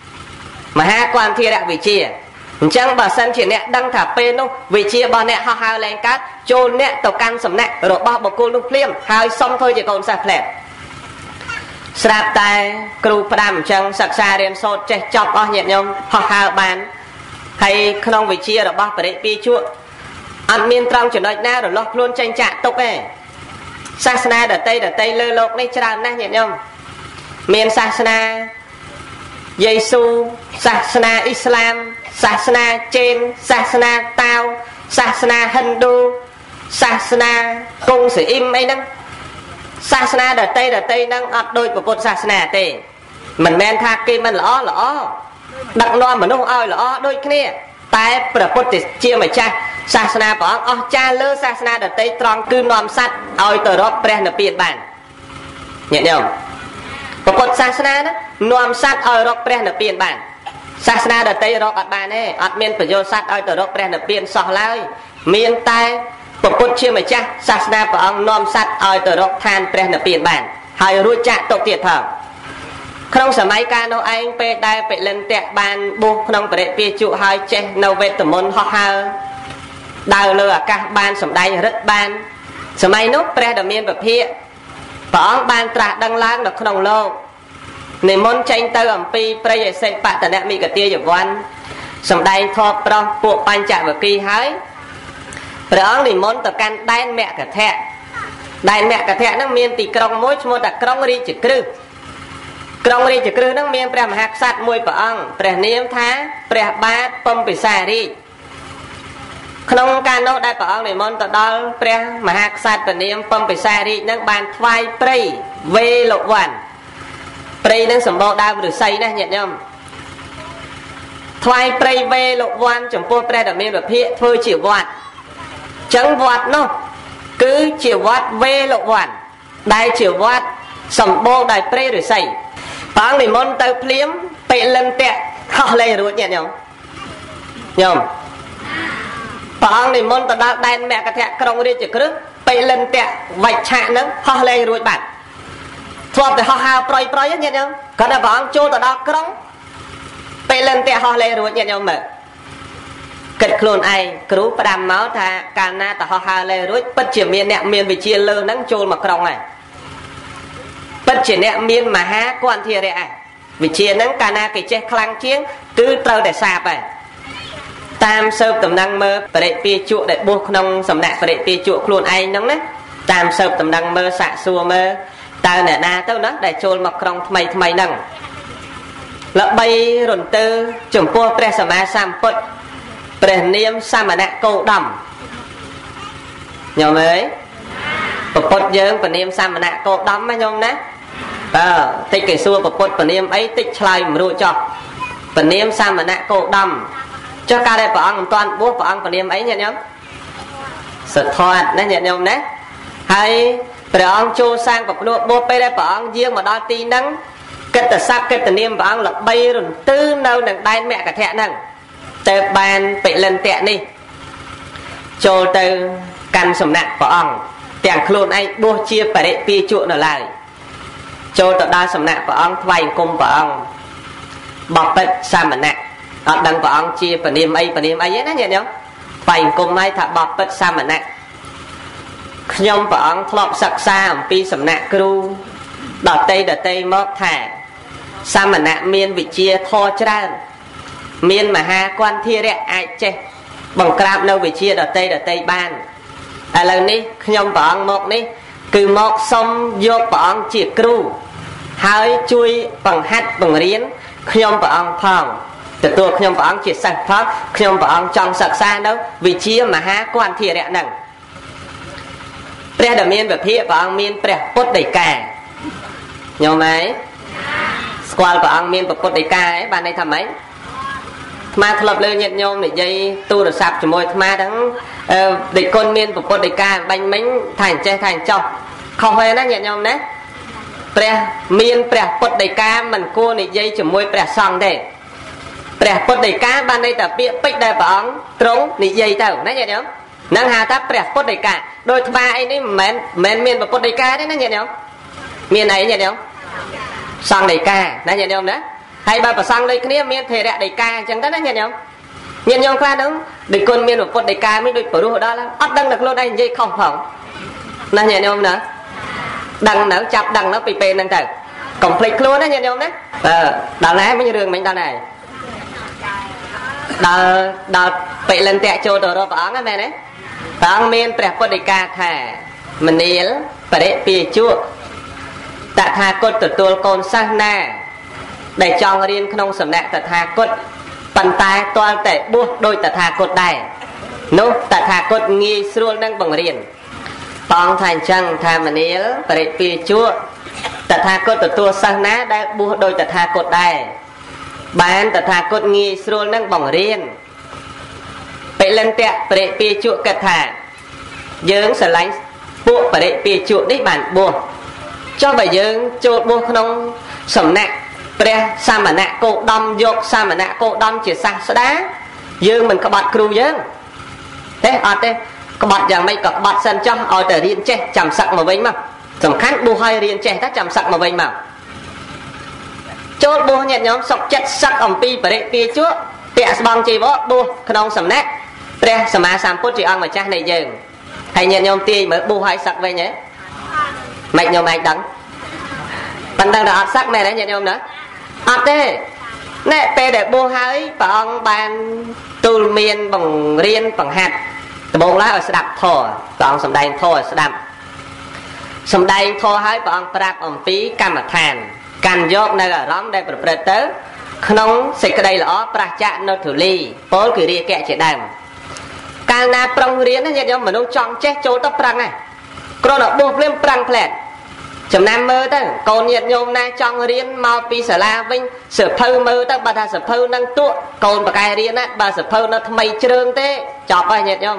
វិជ្ជាអញ្ចឹងបើសិនជាអ្នកដឹងថាពេលនោះវិជ្ជារបស់អ្នកហោះហើរលែងកើតចូលអ្នកទៅកាន់សំណាក់របស់បុគ្គលនោះភ្លាមហើយសុំធ្វើជាកូនសិស្សផ្លែស្រាប់តែគ្រូផ្ដាំអញ្ចឹងសិក្សារៀនសូត្រចេះចប់អស់ញាតិញោមហោះហើរបានហើយក្នុងវិជ្ជារបស់បរិពាជក់អត់មានត្រង់ចំណុចណារលាស់ខ្លួនចេញចាក់ទុកទេសាសនាដតីលើโลกនេះច្រើនណាស់ញាតិញោមមានសាសនាយេស៊ូសាសនាអ៊ីស្លាមសាសនាចេនសាសនាតាវសាសនាហិណ្ឌូសាសនាកុងស៊ីអ៊ីមអីហ្នឹងសាសនាដតីហ្នឹងអត់ដូចពុទ្ធសាសនាទេមិនមែនថាគេមិនល្អដឹកនាំមនុស្សឲ្យល្អដូចគ្នាតែព្រះពុទ្ធជាម្ចាស់សាសនាព្រះអង្គអស្ចារ្យលើសាសនាដតីត្រង់គឺនាំសត្វឲ្យទៅរកព្រះនិព្វានបានញាតិញោមពុទ្ធសាសនាណានាំសត្វឲ្យរកព្រះនិព្វានបានសាសនាដតីរកអត់បានទេអត់មានបញ្យោសត្វឲ្យទៅរកព្រះនិព្វានសោះឡើយមានតែពុទ្ធជាម្ចាស់សាសនាព្រះអង្គនាំសត្វឲ្យទៅរកឋានព្រះនិព្វានបានហើយរួចចាក់ទុកទៀតផងក្នុងសម័យកាលនោះឯងពេលដែលពលិន្ទៈបានបួសក្នុងបរិពាជក់ហើយចេះនៅវេទមន្តហោះហើរដើរលើអាកាសបានសម្ដែងឫទ្ធិបានសម័យនោះព្រះដ៏មានពភាកព្រះអង្គបានត្រាស់ដឹងឡើងនៅក្នុងលោកនិមន្តចេញទៅអំពីព្រៃអសិបតនមិគទាយវ័នសម្ដែងធម៌ប្រោះពួកបញ្ចវគិហើយព្រះអង្គនិមន្តទៅកាន់ដែនមគធៈហ្នឹងមានទីក្រុងមួយឈ្មោះថាក្រុងរាជក្រឹសហ្នឹងមានព្រះមហាក្សត្រមួយព្រះអង្គព្រះនាមថាព្រះបាទពំពិសារាជក្នុងការនោះដែលព្រះអង្គនិមន្តទៅដល់ព្រះមហាក្សត្រព្រះនាមពំពិសារាជហ្នឹងបានថ្វាយព្រៃវេលវ័នព្រៃហ្នឹងសម្បូរដើមឫស្សីណាញាតិញោមថ្វាយព្រៃវេលវ័នចំពោះព្រះដ៏មានពភាកធ្វើជាវត្តចឹងវត្តនោះគឺជាវត្តវេលវ័នដែលជាវត្តសម្បូរដោយព្រៃឫស្សីព្រះអង្គនិមន្តទៅភ្លាមពលិន្ទៈហោះលែងរួចញាតិញោមព្រះអង្គនិមន្តទៅដល់ដែនមគធៈក្រុងរាជក្រឹសពលិន្ទៈវច្ឆៈហ្នឹងហោះលែងរួចបាត់ធ្លាប់តែហោះហើរប្រយញាតិញោមគាត់ថាព្រះអង្គចូលទៅដល់ក្រុងពលិន្ទៈហោះលែងរួចញាតិញោមមើលគិតខ្លួនឯងគ្រូផ្ដាំមកថាកាលណាទៅហោះហើរលែងរួចពិតជាមានអ្នកមានវិជ្ជាលើហ្នឹងចូលមកក្រុងហើយពិតជាអ្នកមានមហាគន្ធារៈវិជ្ជាហ្នឹងកាលណាគេចេះខ្លាំងជាងគឺត្រូវតែសាបហើយតាមសើបតំណែងមើលបរិពាជក់ដែលបួសក្នុងសំណាក់បរិពាជក់ខ្លួនឯងហ្នឹងណាតាមសើបតំណែងមើលសាកសួរមើលតើអ្នកណាទៅណាដែលចូលមកក្រុងថ្មីហ្នឹងល្បីរន្ទើចំពោះព្រះសម្មាសម្ពុទ្ធព្រះនាមសមណៈគោដំញោមអើយប្រពុតយើងពនាមសាមណៈគោដំណាញោមណាតិចគេសួរប្រពុតពនាមអីតិចឆ្លើយមិនរួចចោះពនាមសាមណៈគោដំចុះកាលដែលព្រះអង្គមិនទាន់បួសព្រះអង្គពនាមអីញាតិញោមសទ្ធត្ថណាញាតិញោមណាហើយព្រះអង្គចូលសាងប្រភ្នួបួសពេលដែលព្រះអង្គយាងមកដល់ទីហ្នឹងកិត្តស័ព្ទកិត្តនាមព្រះអង្គល្បីរន្ទឺនៅនឹងដែនមគ្គធៈហ្នឹងទៅបានពលិន្ទៈនេះចូលទៅកាន់សំណាក់ព្រះអង្គទាំងខ្លួនឯងបួសជាបរិពាជក់នៅឡើយចូលទៅដល់សំណាក់ព្រះអង្គថ្វាយអង្គមព្រះអង្គបបិទ្ធសាមណៈអត់ដឹងព្រះអង្គជាពនាមអីទេណាញាតិញោមថ្វាយអង្គមហើយថាបបិទ្ធសាមណៈខ្ញុំព្រះអង្គធ្លាប់សិក្សាអំពីសំណាក់គ្រូដតីមកថាសាមណៈមានវិជ្ជាធម៌ច្រើនមានមហាគន្ធធារៈអាចចេះបង្ក្រាបនៅវិជ្ជាដតីបានឥឡូវនេះខ្ញុំព្រះអង្គមកនេះគឺមកសុំយកព្រះអង្គជាគ្រូហើយជួយបង្ហាត់បង្រៀនខ្ញុំព្រះអង្គផងទទួលខ្ញុំព្រះអង្គជាសិស្សផងខ្ញុំព្រះអង្គចង់សិក្សានៅវិជ្ជាមហាគន្ធធារៈហ្នឹងព្រះដែលមានវិភាកព្រះអង្គមានព្រះពុទ្ធដីកាញោមហើយស្គាល់ព្រះអង្គមានពុទ្ធដីកាឯងបានន័យថាម៉េចអាត្មាធ្លាប់លើញាតិញោមនិយាយទូរស័ព្ទជាមួយអាត្មាហ្នឹងដេកគុណមានពុទ្ធដីកាបាញ់មិញថាអញ្ចេះថាអញ្ចោះខុសហើយណាញាតិញោមណាព្រះមានព្រះពុទ្ធដីកាមិនគួរនិយាយជាមួយព្រះសង្ឃទេព្រះពុទ្ធដីកាបានន័យថាពាក្យពេចន៍ដែលព្រះអង្គទ្រង់និយាយទៅណាញាតិញោមនឹងហៅថាព្រះពុទ្ធដីកាដោយថ្មអីនេះមិនមែនមានពុទ្ធដីកាទេណាញាតិញោមមានអីញាតិញោមសង្ឃដីកាណាញាតិញោមណាហើយបើប្រសង់ដូចគ្នាមានថេរៈដីកាអញ្ចឹងទៅណាញាតិញោមខ្លះហ្នឹងដូចគុណមានពុទ្ធដីកាមានដូចព្រោះដល់អត់ដឹងតែខ្លួនឯងនិយាយខុសផងណាញាតិញោមណាដឹងនៅចាប់ដឹងនៅពីពេលហ្នឹងទៅកុំភ្លេចខ្លួនណាញាតិញោមណាដល់ណាវិញរឿងមិញដល់ណាដល់ពលិន្ទៈចូលទៅរកព្រះអង្គហ្នឹងមែនទេព្រះអង្គមានព្រះពុទ្ធដីកាថាមនាលបរិពាជក់តថាគតទទួលកូនសិស្សណាដែលចង់រៀនក្នុងសំណាក់តថាគតប៉ុន្តែទាល់តែបួសដោយតថាគតដែរនោះតថាគតងាយស្រួលនឹងបង្រៀនបងថាអញ្ចឹងថាមនាលបរិពាជក់តថាគតទទួលសិស្សណាដែលបួសដោយតថាគតដែរបានតថាគតងាយស្រួលនឹងបង្រៀនពលិន្ទៈបរិពាជក់គិតថាយើងស្រឡាញ់ពួកបរិពាជក់នេះបានបួសចុះបើយើងចូលបួសក្នុងសំណាក់ព្រះសាមណៈគោដំយកសាមណៈគោដំជាសាស្តាយើងមិនក្បត់គ្រូយើងទេអត់ទេក្បត់យ៉ាងម៉េចក៏ក្បត់សិនចុះឲ្យតែរៀនចេះចាំសឹកមកវិញមកសំខាន់បួសឲ្យរៀនចេះតែចាំសឹកមកវិញមកចូលបួសញាតិញោមសុខចិត្តសឹកអំពីបរិពាជក់ពាក់ស្បង់ជីវរបួសក្នុងសំណាក់ព្រះសម្មាសម្ពុទ្ធជាអង្គម្ចាស់នៃយើងហើយញាតិញោមទាយមើលបួសឲ្យសឹកវិញហ៎មិនញោមអាចដឹងប៉ុន្តែដល់អត់សឹកមែនទេញាតិញោមណាអត់ទេណែពេលដែលបួសហើយព្រះអង្គបានទូលមានបង្រៀនបង្ហាត់ដំបូងឡើយឲ្យស្ដាប់ធម៌ព្រះអង្គសម្ដែងធម៌ឲ្យស្ដាប់សម្ដែងធម៌ហើយព្រះអង្គប្រាប់អំពីកម្មដ្ឋានកាន់យកនៅអារម្មណ៍ដែលប្រព្រឹត្តទៅក្នុងសេចក្តីល្អប្រះចាកនៅធូលីពលគឺរាគៈជាដើមកាលណាប្រឹងរៀនណាញាតិញោមមនុស្សចង់ចេះចូលទៅប្រឹងហ្នឹងគ្រាន់តែបួសភ្លាមប្រឹងផ្លែតចំណាំមើលទៅកូនញាតិញោមណាចង់រៀនមកពីសាលាវិញសៀវភៅមើលទៅបើថាសៀវភៅនឹងទក់កូនបកែរៀនណាបើសៀវភៅនៅថ្មីជ្រើងទេចប់ហើយញាតិញោ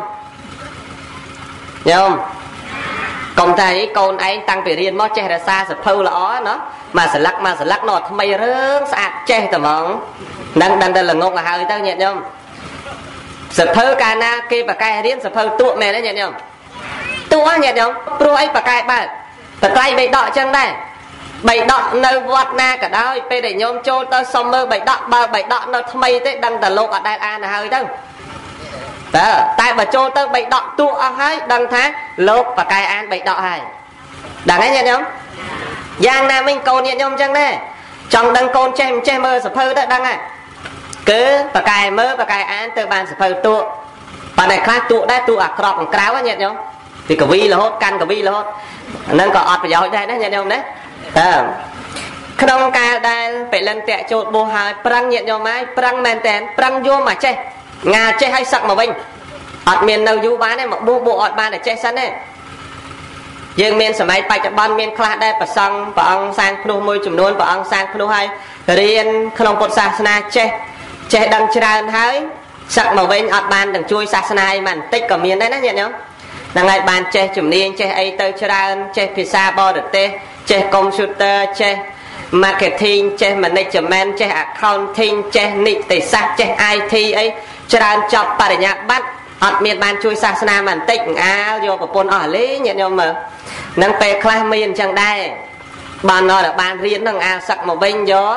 មកុំតែកូនឯងតាំងពីរៀនមកចេះរក្សាសៀវភៅល្អណាមកស្លឹកនោះថ្មីរឿងស្អាតចេះតែហ្មងនឹងដឹងតែល្ងងទៅហើយទៅញាតិញោមសៀវភៅកាលណាគេបកែរៀនសៀវភៅទក់មែនទេញាតិញោមទក់ញាតិញោមព្រោះអីបកែបើតត្រៃបីដកអញ្ចឹងដែរបីដកនៅវត្តណាក៏ដោយពេលដែលញោមចូលទៅសុំមើលបីដកបើបីដកនៅថ្មីទេដឹងតែលោកអត់ដែលអានទៅហើយទៅតែបើចូលទៅបីដកទួអស់ហើយដឹងថាលោកបកែអានបីដកហើយដឹងទេញាតិញោមយ៉ាងណាមិញកូនញាតិញោមអញ្ចឹងដែរចង់ដឹងកូនចេះមិនចេះមើលសភៅទៅដឹងហើយគឺបកែមើលបកែអានទៅបានសភៅទួប៉ុន្តែខ្លះទួដែរទួអាក្រក់ខាងក្រៅញាតិញោមពីកវីរហូតកាន់កវីរហូតហ្នឹងក៏អត់ប្រយោជន៍ដែរណាញាតិញោមណាក្នុងកាលដែលពលិន្ទៈចូលបួសហើយប្រឹងញាតិញោមហើយប្រឹងមែនតែនប្រឹងយកមកចេះងាចេះឲ្យសឹកមកវិញអត់មាននៅយូរបានទេមកបួសអត់បានតែចេះសិនទេ dương miền sớm ấy bạch ban miền khla đây bờ sông bờ ông sang phu môi chùm nôn bờ ông sang phu hay riêng không cột sa na che đằng tràn hái sắc màu bên ọt ban đằng chui sa na ấy màn tích cả miền đấy nè nhận không đằng ngày ban che chùm niên che ấy tơ tràn che pizza bo được tê che computer che marketing che management che accounting che nị tề sát che IT ấy tràn chọc bà để nhạc bắt ọt miền ban chui sa na màn tích vô của pôn ở lý nhận không mà năng pe khai miền chẳng đây ban nói là ban riêng năng sắc màu bên gió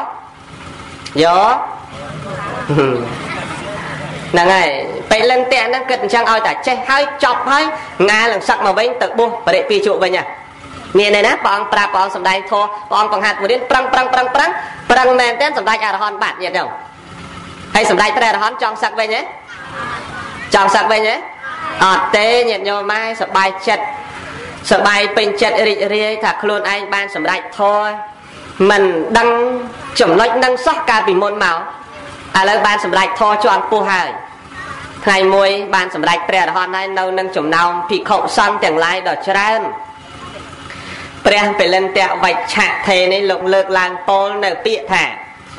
là ngàyไปlên tiền năng cận chẳng ao tại che hơi chọc hơi nga lần sắc màu bên tự buông và để pi trụ về nhà miền này nè bọn pra bọn sầm đai thô bọn bằng hạt một đến prang men tên sầm đai hòn bạt nhiệt đâu hay sầm đai tre hòn trong sắc về nhé trong sắc về nhé tê nhiệt nhau mai sập bài chật sợ bài bình chật rì thả luôn anh ban sầm đai thôi mình đang chủng lệch đang sót cả vì môn máu lời ban sầm đai thôi cho anh pu hải ngày mùi ban sầm đai pre hòn này nâu nâng chủng nào bị khẩu xong tiền lai đỏ trơn pre phải lên tẹo vạch chạ thế này lục lược làng pol nở bịa thả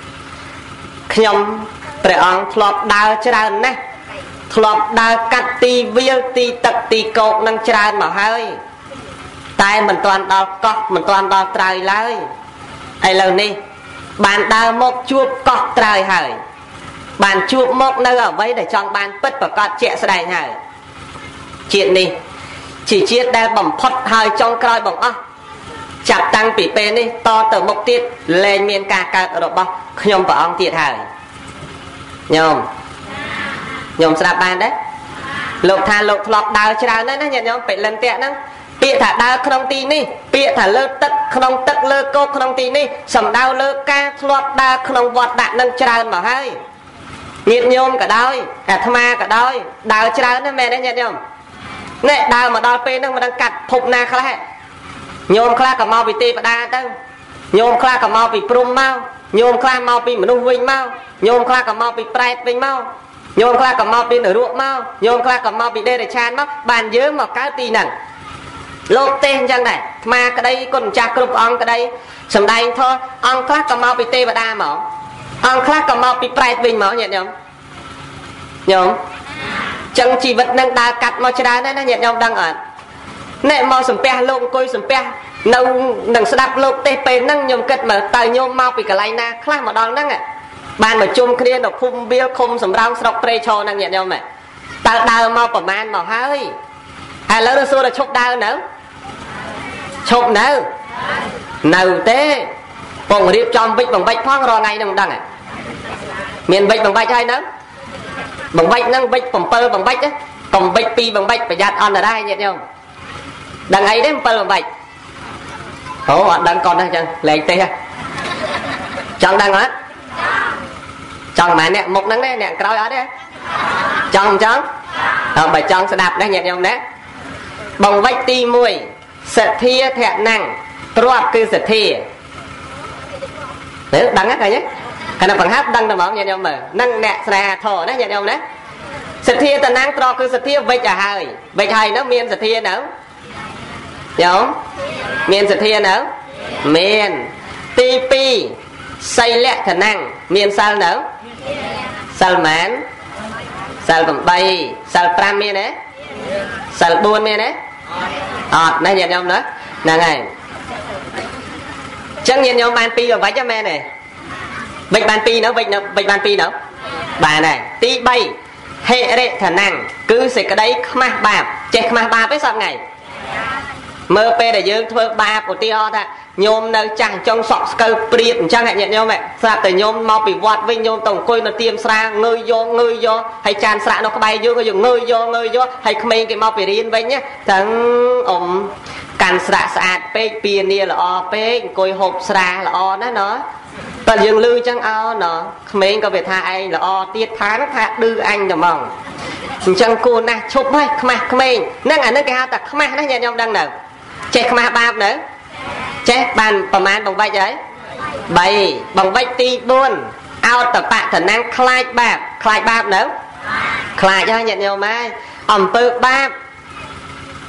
nhom pre ông flop đau trơn nè flop đau cắt ti viêu ti tật ti cột nâng trơn mà hơi tai mình toàn đo cọp mình toàn đo trời lơi ai lâu ni bạn đào một chuột cọp trời hời bạn chuột một nơi ở vậy để cho bạn bứt và cọp trẻ sẽ đầy hời chuyện đi chỉ chiết đa bẩm phật hời trong coi bẩm chặt tăng bị pê đi to từ một tiết lên miền ca ở độ bọc nhom vào ông tiệt hời nhom sẽ bạn đấy lục tha lục lọt đào trào đấy nó nhận nhom phải lần tẹt nó bịa thả đau không tin đi bịa thả lơ tật không tật lơ cô không tin đi sầm đau lơ ca lọt đau không vọt đạn nâng tràn mà hay nhiệt nhôm cả đôi cả tham cả đôi đau tràn nó mẹ đấy nhận nhom nè đau mà đau pe nó mà đang cắt phục na khai nhôm khai cả mau bị tê và đa đâu nhôm khai cả mau bị prum mau nhôm khai mau bị mình vinh mau nhôm khai cả mau bị pride vinh mau nhôm khai cả mau bị nở ruộng mau nhôm khai cả mau bị đê để chan mau bàn dướng mà cái tì nặng lột tên chẳng này mà cái đây còn cha cướp ông cái đây sầm đây thôi ông khác cầm mau bị tê và đa mỏ ông khác cầm mau bị pride vinh mỏ nhận không nhom chẳng chỉ vật năng đa cắt mau chơi đấy nó nhận không đang ở nè mau sầm pe lông coi sầm pe nâu nằng đạp lột tê pe năng nhom cất mà tài nhom mau bị cả lai na khác mà đòn năng bàn mà chung kia đọc phun bia không sầm rau sọc pre cho năng nhận không mày tao đào mau quả man màu hơi lỡ nó xua là chụp đào nữa chụp nữa nâu té còn riêng trong vịt bằng bạch phong rồi ngay đừng đằng miền vịt bằng bạch hay nữa bằng bạch năng vịt bằng pơ bằng bạch á còn vịt pi bằng bạch phải giặt on ở đây nhận không đằng ấy đấy pơ bằng bạch đằng còn đây chẳng lên tê chẳng đằng á chẳng mà nè một nắng đấy nè coi ở đấy chẳng bài chẳng sẽ đạp đây nhận không đấy bằng vạch ti mùi sợ thia thẹn năng trọp cư sợ thia đấy đắng hết rồi nhé cái nào bằng hát đăng đồng bóng nhận không mà năng nẹ xà thổ đấy nhận không đấy sợ thia tần năng trọp cư sợ thia vạch hài nó miền sợ thia nữa hiểu không miền sợ thia nữa miền ti pi xây lẹ thần năng miền sao nữa sao mán sao bằng bay sao pram miền đấy sao buôn miền đấy này nhận nhau nữa là ngày chẳng nhận nhau ban pi rồi vay cho mẹ này vạch ban pi nữa vạch ban pi nữa bà này tí bay hệ đệ thần năng cứ sẽ cái đấy khma bà chạy khma bà với sao ngày mơ pe để dương thưa ba của tio ta nhôm nơi chẳng trong sọt cơ priệt chẳng hạn nhận nhau mẹ sao từ nhôm mau bị vọt với nhôm tổng coi nó tiêm ra ngơi vô hay tràn sạ nó có bay vô có dùng ngơi vô hay không cái mau bị riêng với nhá thằng ổng càn sạ sạ pe pia nia là o pe coi hộp sạ là o đó nó ta dương lư chẳng ao nó không có việc tha anh là o tiết tháng tha đưa anh được mong chẳng cô nè chụp thôi không năng cái hao tặc không nó nhận nhau đang nở chạy không ba nữa chết bànประมาณ bằng vạch ấy 7 bằng vạch ti 4 ao tập bạn thần năng khai bạp nữa khai cho nhận nhau mai ẩm tự bạp p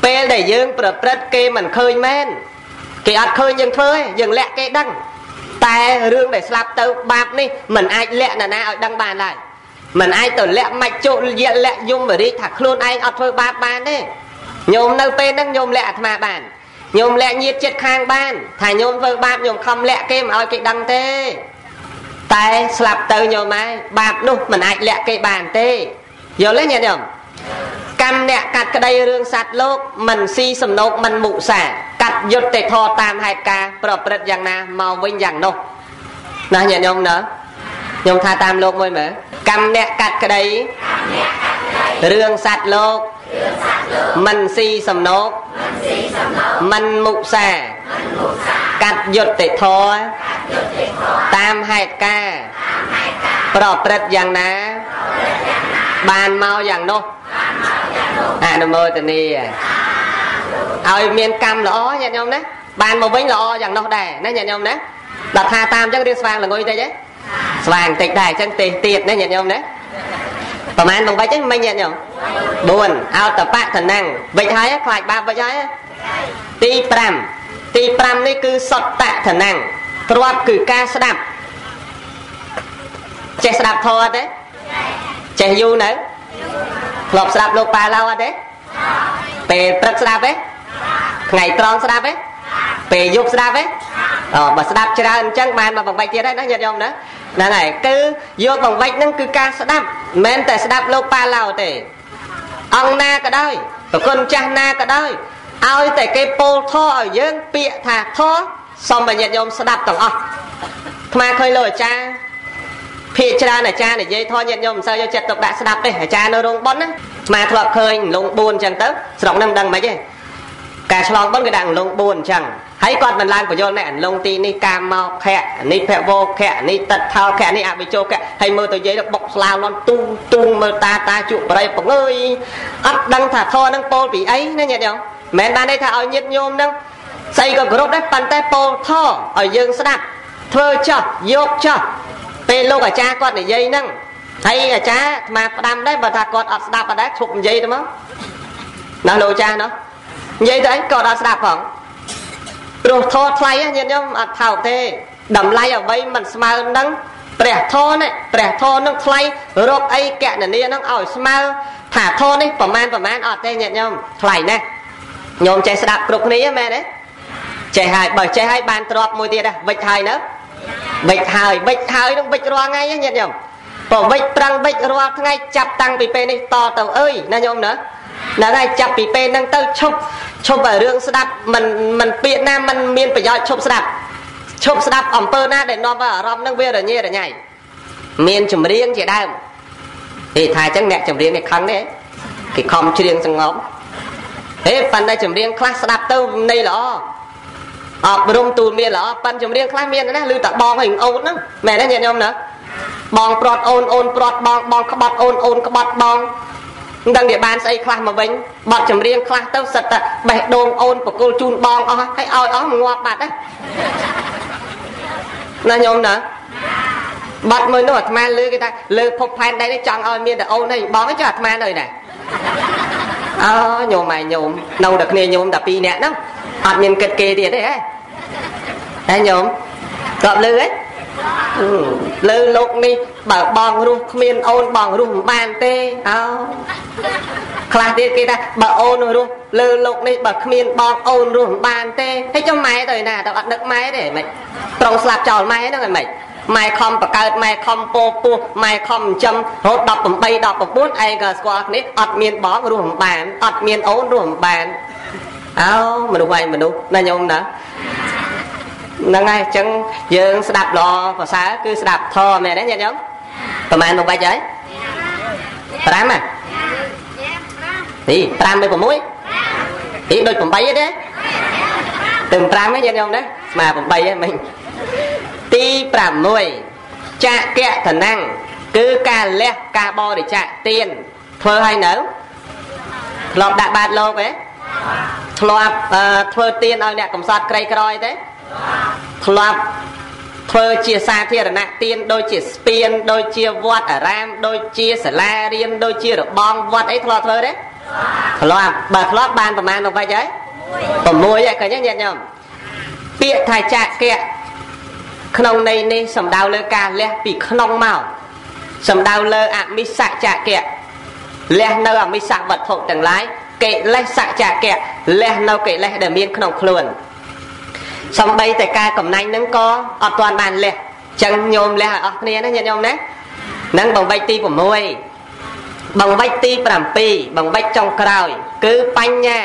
ពេលដែលយើងប្រព្រឹត្តគេមិនឃើញមែនគេអត់ឃើញយើងធ្វើទេយើងលាក់គេដឹងតែរឿងដែលស្លាប់ទៅបាបនេះមិនអាចលាក់ណាឲ្យដឹងបានឡើយមិនអាចទៅលាក់ម៉ាច់ជក់លាក់យំបរិយថាខ្លួនឯងអត់ធ្វើបាបបានទេញោមនៅពេលហ្នឹងញោមលាក់អាត្មាបានញោមលាក់ញាតិចិត្តខាងបានថាញោមធ្វើបាបញោមខំលាក់គេមិនឲ្យគេដឹងទេតែស្លាប់ទៅញោមហើយបាបនោះមិនអាចលាក់គេបានទេយល់ទេញាតិញោមកម្មអ្នកកាត់ក្តីរឿងសត្វលោកមិនស៊ីសំណោកមិនមុសាកាត់យុទ្ធតែធរតាមហេតុការប្រព្រឹត្តយ៉ាងណាមកវិញយ៉ាងនោះណាញាតិញោមណាញោមថាតាមលោកមួយមើលកម្មអ្នកកាត់ក្តីរឿងសត្វលោកមិនស៊ីសំណោកមិនមុសាកាត់យុទ្ធតែធរតាមហេតុការប្រព្រឹត្តយ៉ាងណាបានមកយ៉ាងនោះអនុមោទនាឲ្យមានកម្មល្អញាតិញោមណាបានមកវិញល្អយ៉ាងនោះដែរណាញាតិញោមណាដល់ថាតាមអញ្ចឹងរៀនស្វាងល្ងុយតិចទេស្វាងតិចដែរអញ្ចឹងទេទៀតណាញាតិញោមណាប្រហែលបងវិចហ្នឹងមិនញាតិញោម4អោតបៈឋនាំងវិចហើយខ្លាចបាបវិចហើយទី5នេះគឺសត្តៈឋនាំងទ្របគឺការស្ដាប់ចេះស្ដាប់ធម៌អត់ទេចេះយូរនៅធ្លាប់ស្ដាប់លោកប៉ាឡៅអត់ទេពេលព្រឹកស្ដាប់ទេថ្ងៃត្រង់ស្ដាប់ទេពេលយប់ស្ដាប់ទេបើស្ដាប់ច្រើនអញ្ចឹងបានមកបង្វិចទៀតហើយណាញាតិញោមណាហ្នឹងហើយគឺយកបង្វិចហ្នឹងគឺការស្ដាប់មិនមែនតែស្ដាប់លោកប៉ាឡៅទេអង្គណាក៏ដោយប្រគុណចាស់ណាក៏ដោយឲ្យតែគេពោលធម៌ឲ្យយើងពាក្យថាធម៌សូមបញ្ញត្តិញោមស្ដាប់ទាំងអស់អាត្មាឃើញលោកអាចារ្យភាគច្រើនអាចារ្យនិយាយធម៌ញាតិញោមមិនសូវយកចិត្តទុកដាក់ស្ដាប់ទេអាចារ្យនៅរោងបុណ្យណាអាត្មាធ្លាប់ឃើញលង4អញ្ចឹងទៅស្រុកហ្នឹងមិនដឹងមិនទេការឆ្លងបុណ្យគេដាក់លង4អញ្ចឹងហើយគាត់មិនឡើងបញ្យល់ណែលងទីនេះកាមមកខៈនេះភវោខៈនេះតិតថោខៈនេះអបិជោខៈហើយមើលទៅនិយាយបុកស្លាវលន់ទូងមើលតាជក់បរិយបងអើយអត់ដឹងថាធម៌ហ្នឹងពោលពីអីណាញាតិញោមមិនមែនបានន័យថាឲ្យញាតិញោមហ្នឹងស្អីក៏គោរពដែរប៉ុន្តែពោលធម៌ឲ្យយើងស្ដាប់ធ្វើចោះយកចោះពេលលោកអាចារ្យគាត់និយាយហ្នឹងហើយអាចារ្យអាត្មាផ្ដាំដែរបើថាគាត់អត់ស្ដាប់អត់ដែរឈប់និយាយទៅមកណាលោកអាចារ្យណោះនិយាយទៅអីគាត់អត់ស្ដាប់ផងព្រោះធម៌ថ្លៃញាតិញោមអត់ថោកទេតម្លៃអ្វីមិនស្មើនឹងព្រះធម៌នេះព្រះធម៌នឹងថ្លៃរកអីកណនីនឹងឲ្យស្មើថាធម៌នេះប្រមាណអត់ទេញាតិញោមថ្លៃណាស់ញោមចេះស្ដាប់គ្រប់គ្នាមែនទេចេះហើយបើចេះហើយបានទ្របមួយទៀតដែរវិចហើយនៅវិចហើយនឹងវិចរាល់ថ្ងៃញាតិញោមបើវិចប្រឹងវិចរាល់ថ្ងៃចាប់តាំងពីពេលនេះតទៅអើយណាញោមណាដល់ហើយចាប់ពីពេលហ្នឹងទៅឈប់ឲ្យរឿងស្ដាប់មិនពាក្យណាមិនមានប្រយោជន៍ឈប់ស្ដាប់អំពើណាដែលនាំឲ្យអារម្មណ៍ហ្នឹងវារញ៉េរញ៉ៃមានចម្រៀងជាដើមគេថាអញ្ចឹងអ្នកចម្រៀងនេះខឹងទេគេខំច្រៀងសងប់ហេប៉ុន្តែចម្រៀងខ្លះស្ដាប់ទៅន័យល្អអប់រំទូលមានល្អប៉ុន្តែចម្រៀងខ្លះមានណាឮតែបងហើយអូនហ្នឹងមែនទេញាតិញោមណាបងប្រដ្ឋអូនប្រដ្ឋបងក្បត់អូនក្បត់បងមិនដឹងវាបានស្អីខ្លះមកវិញបត់ចម្រៀងខ្លះទៅសិតតែបេះដូងអូនបកគលជូនបងអស់ហើយឲ្យអស់ងាប់បាត់ណាញោមណាបាត់មួយនោះអាត្មាលើគេថាលើភពផែនដីនេះចង់ឲ្យមានតែអូនហើយបងឯងចុះអាត្មានៅណាអូញោមម៉ែញោមនៅតែគ្នាញោមតែ2នាក់ហ្នឹងអត់មានគិតគេទៀតទេហ៎តែញោមគាត់លើហ៎លើលោកនេះបើបងរស់គ្មានអូនបងរស់មិនបានទេអោខ្លះទៀតគេថាបើអូនរស់លើលោកនេះបើគ្មានបងអូនរស់មិនបានទេហើយចុះម៉ែទៅណាទៅអត់នឹកម៉ែទេមិនត្រង់ស្លាប់ចោលម៉ែហ្នឹងហើយមិនម៉ែខំបកើតម៉ែខំពោពោះម៉ែខំចិញ្ចឹមរហូត18 19ឯងក៏ស្គាល់គ្នាអត់មានបងរស់មិនបានអត់មានអូនរស់មិនបានអោមនុស្សណាញោមណាហ្នឹងហើយអញ្ចឹងយើងស្ដាប់ល្អប្រសើរគឺស្ដាប់ធម៌មែនទេញាតិញោមប្រហែលមកបាច់ហើយ5ហ៎ទី5ទៅ6ទីដូច8ទេទៅ5ហ្នឹងញាតិញោមណាស្មើ8ហ្នឹងមិញទី6ចាកៈឋនាំងគឺការលះការបរិច្ចាគទានធ្វើឲ្យនៅធ្លាប់ដាក់បាតលោកទេធ្លាប់ធ្វើទានឲ្យអ្នកកំសត់ក្រីក្រយទេធ្លាប់ធ្វើជាសាធារណៈទានដូចជាស្ពានដូចជាវត្តអារាមដូចជាសាលារៀនដូចជារបងវត្តអីធ្លាប់ធ្វើទេធ្លាប់បើធ្លាប់បានប្រមាណទៅវិញហើយ6ហើយឃើញទេញាតិញោមពាក្យថាចាកៈក្នុងន័យនេះសំដៅលើការលះពីក្នុងមកសំដៅលើអមិស្សចាកៈលះនៅអមិស្សវត្ថុទាំងឡាយកិលេសចាកៈលះនៅកិលេសដែលមានក្នុងខ្លួនសំបីតែការកំណាញ់ហ្នឹងក៏អត់ទាន់បានលះចឹងញោមលះឲ្យអស់គ្នាណាញាតិញោមណាហ្នឹងបង្វិចទី6បង្វិចទី7បង្វិចចុងក្រោយគឺបញ្ញា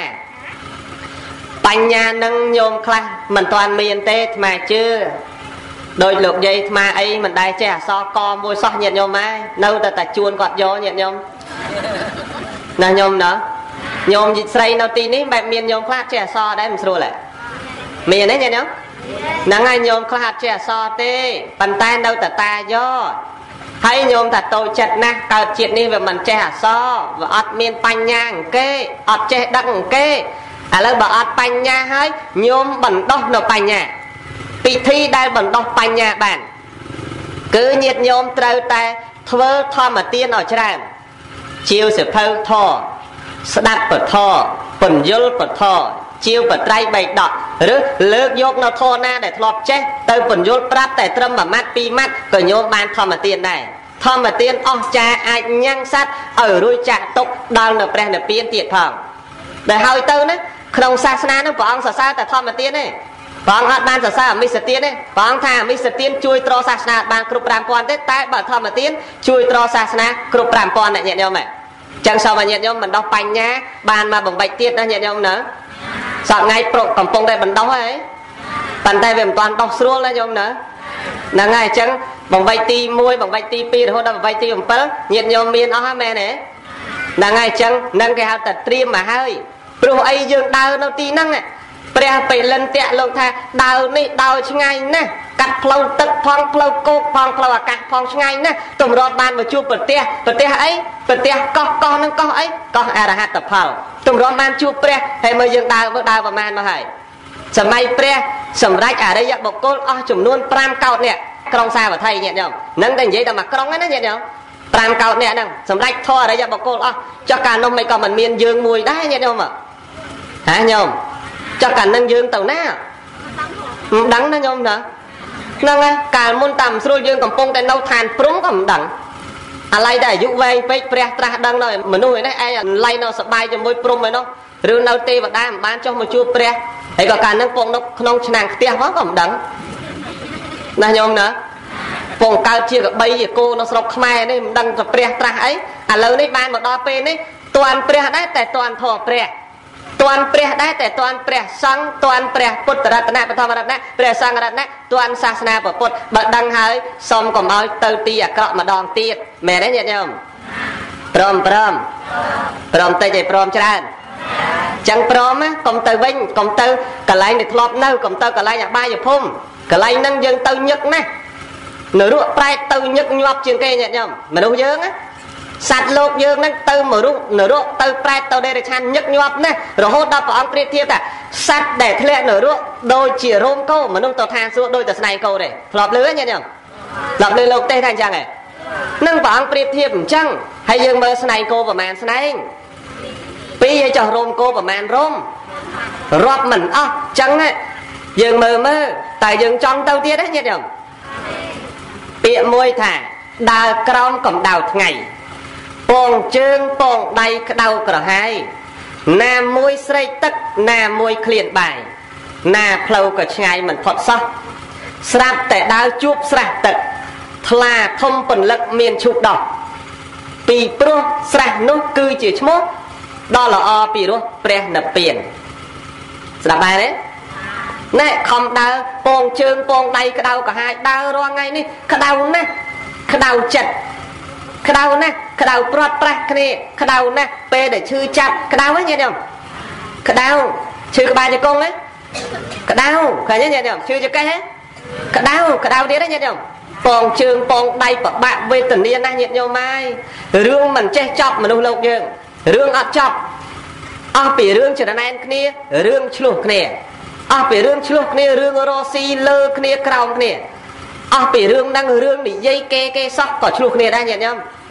នឹងញោមខ្លះមិនទាន់មានទេអាត្មាជឿដោយលោកយាយអាត្មាអីមិនដែលចេះអសកមួយសោះញាតិញោមហើយនៅតែតែជួនគាត់យកញាតិញោមណាញោមណាញោមស្រីនៅទីនេះបែបមានញោមខ្លះចេះអសដែរមិនស្រួលទេមានទេញាតិញោមហ្នឹងហើយញោមខ្លះអត់ចេះអសទេប៉ុន្តែនៅតែតាយកហើយញោមថាតូចចិត្តណាស់កើតជាតិនេះវាមិនចេះអសវាអត់មានបញ្ញាអង្គេអត់ចេះដឹកអង្គេឥឡូវបើអត់បញ្ញាហើយញោមបណ្ដោះនៅបញ្ញាពិធីដែលបណ្ដោះបញ្ញាបានគឺញាតិញោមត្រូវតែធ្វើធម្មទានឲ្យច្រើនជាវសិភៅធរស្ដាប់ពធពន្យល់ពធជាវបត្រៃ3ដកឬលើកយកនៅធរណាដែលធ្លាប់ចេះទៅពន្យល់ប្រាប់តែត្រឹម1ម៉ាត់2ម៉ាត់ក៏ញោមបានធម្មទានដែរធម្មទានអស្ចារ្យអាចញ៉ាំងសัตว์ឲ្យរួចចាក់ទុកដល់នៅព្រះនិព្វានទៀតផងដែលហើយទៅណាក្នុងសាសនានោះព្រះអង្គសរសើរតែធម្មទានទេព្រះអង្គអត់បានសរសើរអមិស្សទានទេព្រះអង្គថាអមិស្សទានជួយទ្រសាសនាបានគ្រប់ 5000 ទេតែបើធម្មទានជួយទ្រសាសនាគ្រប់ 5000 អ្នកញាតិញោមហ្នឹងចឹងសូមឲ្យញាតិញោមបណ្ដោះបញ្ញាបានមកបំបិចទៀតណាញាតិញោមណាសប្តាហ៍ថ្ងៃកំពុងតែបណ្ដោះហើយប៉ុន្តែវាមិនទាន់ដោះស្រួលណាញោមណាហ្នឹងហើយអញ្ចឹងបំបិចទី1បំបិចទី2រហូតដល់បំបិចទី7ញាតិញោមមានអស់ហើយមែនទេហ្នឹងហើយអញ្ចឹងនឹងគេហៅថាត្រៀមមកហើយព្រោះអីយើងដើរនៅទីហ្នឹងព្រះបិលិនតៈលោកថាដើរនេះដើរឆ្ងាយណាស់កាត់ផ្លូវទឹកផងផ្លូវគោកផងផ្លូវអាកាសផងឆ្ងាយណាស់ទម្រាំបានមកជួបប្រទេសអីប្រទេសកោះនឹងកោះអីកោះអរហត្តផលទម្រាំបានជួបព្រះហើយមើលយើងដើរប្រមាណមកហើយសម័យព្រះសម្រាប់អរិយបុគ្គលអស់ចំនួន5កោដនេះក្រុងសាវត្ថីញាតិញោមនឹងតែនិយាយតែមកក្រុងហ្នឹងណាញាតិញោម5កោដនេះហ្នឹងសម្រាប់ធរអរិយបុគ្គលអស់ចុះកាលនោះមិនក៏មិនមានយើងមួយដែរញាតិញោមហ៎ញោមចុះកាលនឹងយើងទៅណាមិនដឹងណាញោមណាហ្នឹងហើយកាលមុនតាមស្រួលយើងកំពុងតែនៅឋានព្រំក៏មិនដឹងអាឡ័យតែអាយុវែងពេកព្រះត្រាស់ដឹងដល់មនុស្សឯនេះឯងឡៃនៅសបាយជាមួយព្រំឯនោះឬនៅទេវតាមិនបានចុះមកជួបព្រះហើយក៏កាលហ្នឹងពងនៅក្នុងឆ្នាំងផ្ទះផងក៏មិនដឹងណាញោមណាពងកើតជាកបីជាគោនៅស្រុកខ្មែរនេះមិនដឹងទៅព្រះត្រាស់អីឥឡូវនេះបានមកដល់ពេលនេះតាន់ព្រះដែរតែតាន់ធម៌ព្រះតាន់ព្រះដែរតែតាន់ព្រះសង្ឃតាន់ព្រះពុទ្ធរតនៈបឋមរតនៈព្រះសង្ឃរតនៈតាន់សាសនាពុទ្ធបើដឹងហើយសូមកុំឲ្យទៅទីអាក្រក់ម្ដងទៀតមែនទេញាតិញោមព្រមតិចឲ្យព្រមច្រើនចឹងព្រមណាកុំទៅវិញកុំទៅកន្លែងដែលធ្លាប់នៅកុំទៅកន្លែងអបាយភូមិកន្លែងហ្នឹងយើងទៅញឹកណាស់នរកប្រែតទៅញឹកញាប់ជាងគេញាតិញោមមនុស្សយើងណាសត្វលោកយើងហ្នឹងទៅមរុនរកទៅប្រែតទៅដេរឆានញឹកញាប់ណាស់រហូតដល់ព្រះអង្គប្រៀបធៀបថាសត្វដែលធ្លាក់នរកដូចជារោមគោមនុស្សទៅឋានសួគ៌ដូចតែស្នែងគោទេធ្លាប់លឺទេញាតិញោមធ្លាប់លឺលោកទេថាអញ្ចឹងហ៎នឹងព្រះអង្គប្រៀបធៀបអញ្ចឹងហើយយើងមើលស្នែងគោប្រមាណស្នែងពីរឲ្យចោះរោមគោប្រមាណរោមរាប់មិនអស់អញ្ចឹងយើងមើលតែយើងចង់ទៅទៀតទេញាតិញោមពាក្យមួយថាដើរក្រោមកំដៅថ្ងៃពងជើងពងដៃក្តៅក្រហាយណាមួយស្រែកទឹកណាមួយឃ្លានបាយណាផ្លូវក៏ឆ្ងាយមិនផុតសោះស្រាប់តែដើរជួបស្រះទឹកថ្លាធំពន្លឹកមានឈូកដោះពីព្រោះស្រះនោះគឺជាឈ្មោះដ៏ល្អពីរោះព្រះនិព្វានស្ដាប់ដែរទេណែខំដើរពងជើងពងដៃក្តៅក្រហាយដើររាល់ថ្ងៃនេះក្តៅណាស់ក្តៅចិត្តក្តៅណាស់ក្តៅព្រាត់ប្រាស់គ្នាក្តៅណាស់ពេលដែលឈឺចាប់ក្តៅហ្នឹងញាតិញោមក្តៅឈឺក្បាលជង្គង់ហ្នឹងក្តៅឃើញទេញាតិញោមឈឺចង្កេះហ្នឹងក្តៅទៀតទេញាតិញោមពងជើងពងដៃប្របាក់វេទនាណាស់ញាតិញោមហើយរឿងមិនចេះចប់មនុស្សលោកយើងរឿងអត់ចប់អស់ពីរឿងច្រណែនគ្នារឿងឆ្លោះគ្នាអស់ពីរឿងឆ្លោះគ្នារឿងរស់ស៊ីលើគ្នាក្រោមគ្នាអស់ពីរឿងហ្នឹងរឿងនិយាយគេសោះក៏ឆ្លោះគ្នាដែរញាតិញោម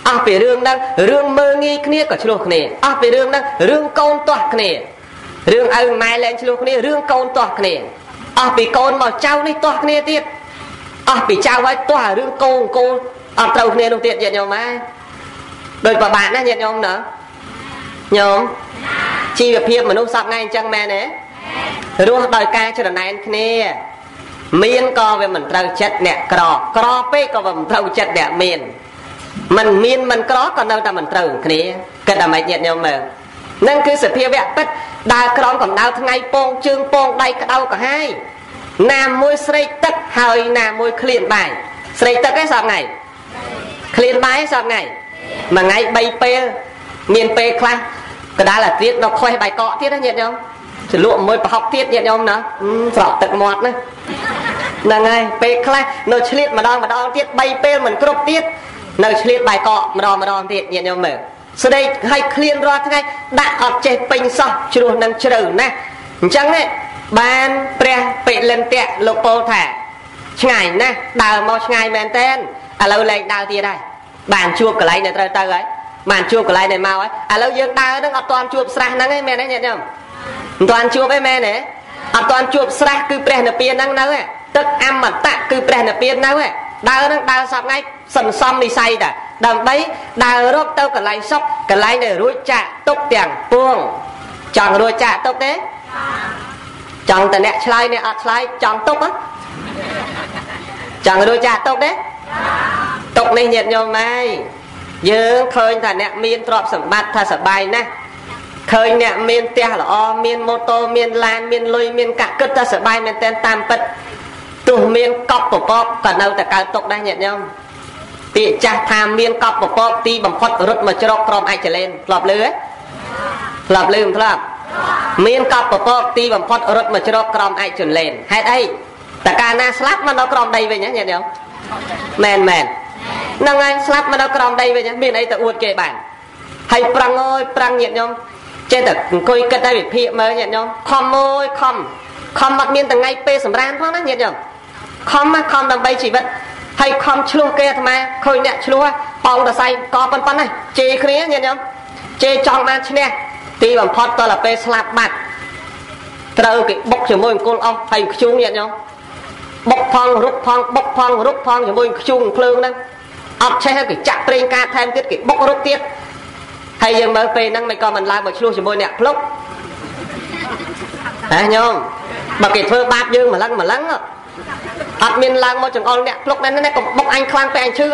ពីរឿងហ្នឹងរឿងមើងងាយគ្នាក៏ឆ្លោះគ្នាពីរឿងហ្នឹងរឿងកូនទាស់គ្នារឿងឪម៉ែលែងឆ្លោះគ្នារឿងកូនទាស់គ្នាពីកូនមកចៅនេះទាស់គ្នាទៀតពីចៅហើយទាស់រឿងកូនអត់ត្រូវគ្នានោះទៀតញាតិញោមម៉ែដោយប្របាទណាញាតិញោមណាញោមជីវភាពមនុស្សសពថ្ងៃអញ្ចឹងមែនទេរស់ដោយការច្រណែនគ្នាមានក៏វាមិនត្រូវចិត្តអ្នកក្រពេកក៏វាមិនត្រូវចិត្តអ្នកមានមិនក្រក៏នៅតែមិនត្រូវគ្នាគិតតែមិនញាតិញោមមើលនឹងគឺសភាវៈពិតដើរក្រោមកម្ដៅថ្ងៃពងជើងពងដៃក្តៅក៏ហើយណាមួយស្រេកទឹកហើយណាមួយឃ្លានបាយស្រេកទឹកឯងសពថ្ងៃឃ្លានបាយសពថ្ងៃមួយថ្ងៃ3ពេលមានពេលខ្លះកដាលអាទៀតនៅខ្វេះបាយកកទៀតណាញាតិញោមចលក់មួយប្រហុកទៀតញាតិញោមណាស្រក់ទឹកមាត់ណាហ្នឹងហើយពេលខ្លះនៅឆ្លៀតម្ដងទៀត3ពេលមិនគ្រប់ទៀតនៅឆ្លៀតបាយកកម្ដងទៀតញាតិញោមមើលស្ដីឲ្យឃ្លានរាល់ថ្ងៃដាក់អត់ចេះពេញសោះជ្រោះនឹងជ្រៅណាស់អញ្ចឹងបានព្រះពិលិន្ទៈលោកពោលថាឆ្ងាយណាស់ដើរមកឆ្ងាយមែនតើឥឡូវលែងដើរទៀតហើយបានជួបកន្លែងដែលត្រូវទៅហើយបានជួបកន្លែងដែលមកហើយឥឡូវយើងដើរហ្នឹងអត់ទាន់ជួបស្រះហ្នឹងឯងមែនទេញាតិញោមមិនទាន់ជួបឯងមែនទេអត់ទាន់ជួបស្រះគឺព្រះនិព្វានហ្នឹងនៅទឹកអមតៈគឺព្រះនិព្វាននៅដើរហ្នឹងដើរសពថ្ងៃសន្សំនិស័យតាដើម្បីដើររកទៅកន្លែងសុខកន្លែងដែលរួចចាក់ទុកទាំងពួងចង់រួចចាក់ទុកទេចង់តែអ្នកឆ្លើយអ្នកអត់ឆ្លើយចង់ទុកចង់រួចចាក់ទុកទេទុកនេះញាតិញោមម៉ែយើងឃើញថាអ្នកមានទ្រព្យសម្បត្តិថាសប្បាយណាស់ឃើញអ្នកមានផ្ទះល្អមានម៉ូតូមានឡានមានលុយមានកាក់គិតថាសប្បាយមែនទែនតាមពិតទោះមានកប់ពពកក៏នៅតែកើតទុកដែរញាតិញោមពាក្យចាស់ថាមានកប់ពពកទីបំផុតរត់មកជ្រកក្រមអាចលេនធ្លាប់ឮទេធ្លាប់ឮមិនធ្លាប់មានកប់ពពកទីបំផុតរត់មកជ្រកក្រមអាចលេនហេតុអីតើកាលណាស្លាប់មកដល់ក្រមដីវិញញាតិញោមមែនហ្នឹងហើយស្លាប់មកដល់ក្រមដីវិញមានអីទៅអួតគេបានហើយប្រឹងអើយប្រឹងញាតិញោមចេះតែអង្គុយគិតឲ្យវិភាគមើលញាតិញោមខំអើយខំអត់មានថ្ងៃពេលសម្រានផងណាញាតិញោមខំដើម្បីជីវិតហើយខំឆ្លោះគេអាត្មាឃើញអ្នកឆ្លោះប៉ោងតសៃកប៉ុណ្ណេះជេរគ្នាញាតិញោមជេរចង់បានឈ្នះទីបំផុតតទៅពេលស្លាប់បាត់ត្រូវគេបុកជាមួយអង្គុលអស់ហើយខ្ជុងញាតិញោមបុកផងរុកផងបុកផងរុកផងជាមួយខ្ជុងភ្លើងហ្នឹងអត់ឆេះគេចាក់ប្រេងកាតថែមទៀតគេបុករុកទៀតហើយយើងមើលពេលហ្នឹងមិនក៏មិនឡើងមកឆ្លោះជាមួយអ្នកភ្លុកហ៎ញោមបើគេធ្វើបាបយើងម្លឹងអត់មានឡើងមកចង្អុលអ្នកភ្លុកហ្នឹងកុំបុកអញខ្លាំងពេកអញឈឺ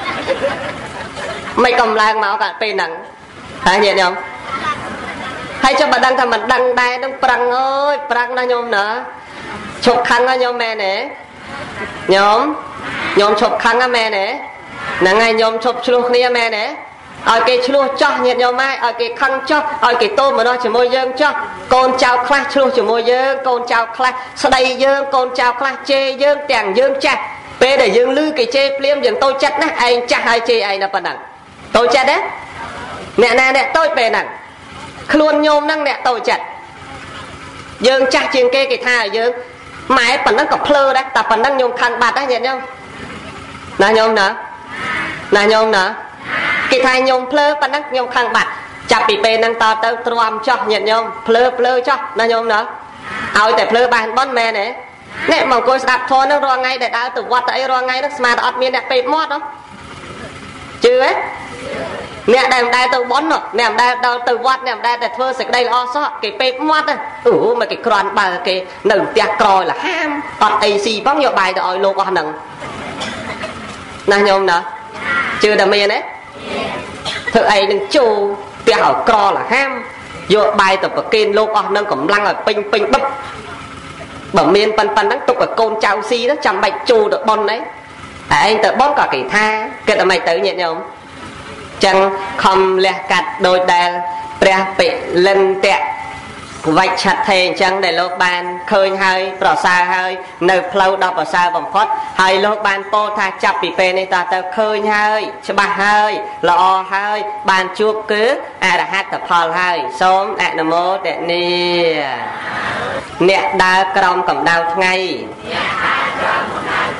មិនកំឡើងមកកាលពេលហ្នឹងហើយញាតិញោមហើយចុះបើដឹងថាមិនដឹងដែរនឹងប្រឹងអើយប្រឹងណាញោមណាឈប់ខឹងណាញោមមែនទេញោមឈប់ខឹងណាមែនទេហ្នឹងហើយញោមឈប់ឆ្លោះគ្នាមែនទេឲ្យគេឆ្លោះចោះញាតិញោមម៉ែឲ្យគេខឹងចោះឲ្យគេតូមម្ដងជាមួយយើងចោះកូនចៅខ្លះឆ្លោះជាមួយយើងកូនចៅខ្លះស្ដីយើងកូនចៅខ្លះជេរយើងទាំងយើងចាស់ពេលដែលយើងឮគេជេរភ្លាមយើងតូចចិត្តណាស់ឯងចាស់ហើយជេរឯងណាប៉ុណ្ណឹងតូចចិត្តទេអ្នកណាអ្នកតូចពេលហ្នឹងខ្លួនញោមហ្នឹងអ្នកតូចចិត្តយើងចាស់ជាងគេថាឲ្យយើងម៉ែប៉ុណ្ណឹងក៏ភ្លើដែរតែប៉ុណ្ណឹងញោមខឹងបាត់ដែរញាតិញោមណាញោមណាញោមណាគេថាញោមភ្លើប៉ុណ្ណឹងញោមខឹងបាត់ចាប់ពីពេលហ្នឹងតទៅទ្រាំចោះញាតិញោមភ្លើចោះណាញោមណាឲ្យតែភ្លើបានបន់មែនទេនេះមកអង្គុយស្ដាប់ធម៌ហ្នឹងរាល់ថ្ងៃដែលដើរទៅវត្តទៅអីរាល់ថ្ងៃហ្នឹងស្មានតែអត់មានអ្នកពេបមាត់ហ៎ជឿទេអ្នកដែលមិនដែលទៅបន់អ្នកមិនដែលដល់ទៅវត្តអ្នកមិនដែលតែធ្វើសេចក្តីល្អសោះគេពេបមាត់មកគេក្រាន់បើគេនៅផ្ទះក្រលហាមអត់អីស៊ីផងយកបាយទៅឲ្យលោកអស់ហ្នឹងណាញោមណាជឿតែមានទេធ្វើអីនឹងជោផ្ទះឲ្យក្រលហាមយកបាយទៅប្រគេនលោកអស់ហ្នឹងកម្លាំងឲ្យពេញបឹកបើមានប៉ុណ្ណឹងទុកឲ្យកូនចៅស៊ីទៅចាំបាច់ជូទៅបន់អីឯងទៅបន់ក៏គេថាគិតតែមិនទៅញាតិញោមចឹងខំលះកាត់ដោយដែលព្រះពិលិន្ទៈវិច្ឆថេអញ្ចឹងដែលលោកបានឃើញហើយប្រសើរហើយនៅផ្លូវដ៏ប្រសើរបំផុតហើយលោកបានពោលថាចាប់ពីពេលនេះតទៅឃើញហើយច្បាស់ហើយល្អហើយបានជួបគឺអរហត្តផលហើយសូមអនុមោទនាអ្នកដើរក្រោមកម្ដៅថ្ងៃ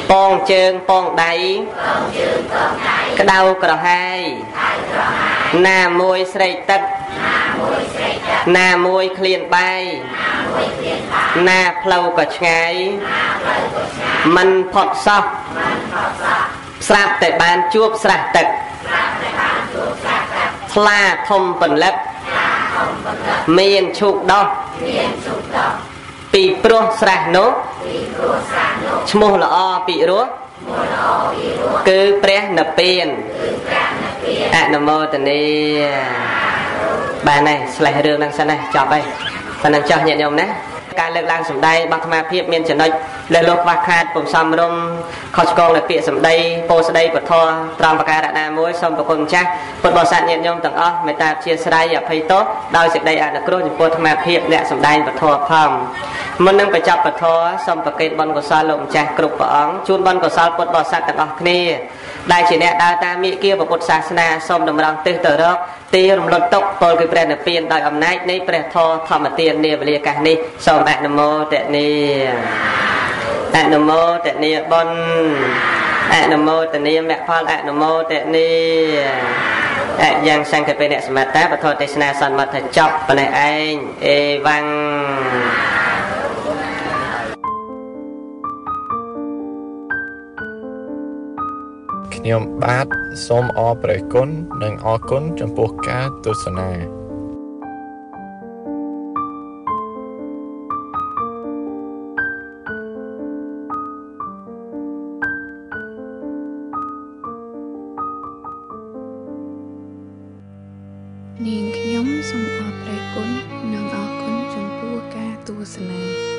Pong chương pong đáy cái đau cỏ hai na môi sậy tật na môi liền bay na plau cỏ ngay mình phật sọc sạp tại bàn chuốc sạp tật la thông bẩn lấp miền chụp đo bị pro sạp nốt mua là o bị rúa cứ pre nập tiền nam mô tần đi bài này lại đường đằng sau này chọn đây phần đằng cho nhẹ nhõm đấyการเลือกตั้งสมได้บางธรรมะเพียบเมียนจะน้อยเลือกโลกวัดขาดผมซ้ำรวมขอสกองเลยเปียสมได้โพสได้ปดทอตรองประกาศนามวยสมประคุณจ้าปดบอสัตเนียนยมต่างอ้อไม่ตาเชียร์สไลอย่าพยโตดาวสิบได้อ่านนักรู้จึงปดธรรมะเพียบเนี่ยสมได้ปดทอพร้อมมันนึงไปจับปดทอสมประเกตบอลกุศลลมจ้ากรุบปองจูนบอลกุศลปดบอสัตต่างอ้อนี่ได้เฉลี่ยดาวตามีเกี่ยวกับพุทธศาสนาสมดำรังตื้อเตอร์รอกตีรมลดตกปอลคือแปรนเปลี่ยนโดยอำนาจในแปรทอธรรมเตียนเนียบเรียกันนี้สมนโมแต่นี่นโมแต่นี่บนนโมแต่นี่แม่พ่อนโมแต่นี่ยังสังเกตเป็นสมัติปทอเทศนาสันมัทจบปนัยเองเอวังខ្ញុំបាទសូមអរព្រះគុណនិងអរគុណចំពោះការទស្សនានាងខ្ញុំសូមអរព្រះគុណនិងអរគុណចំពោះការទស្សនា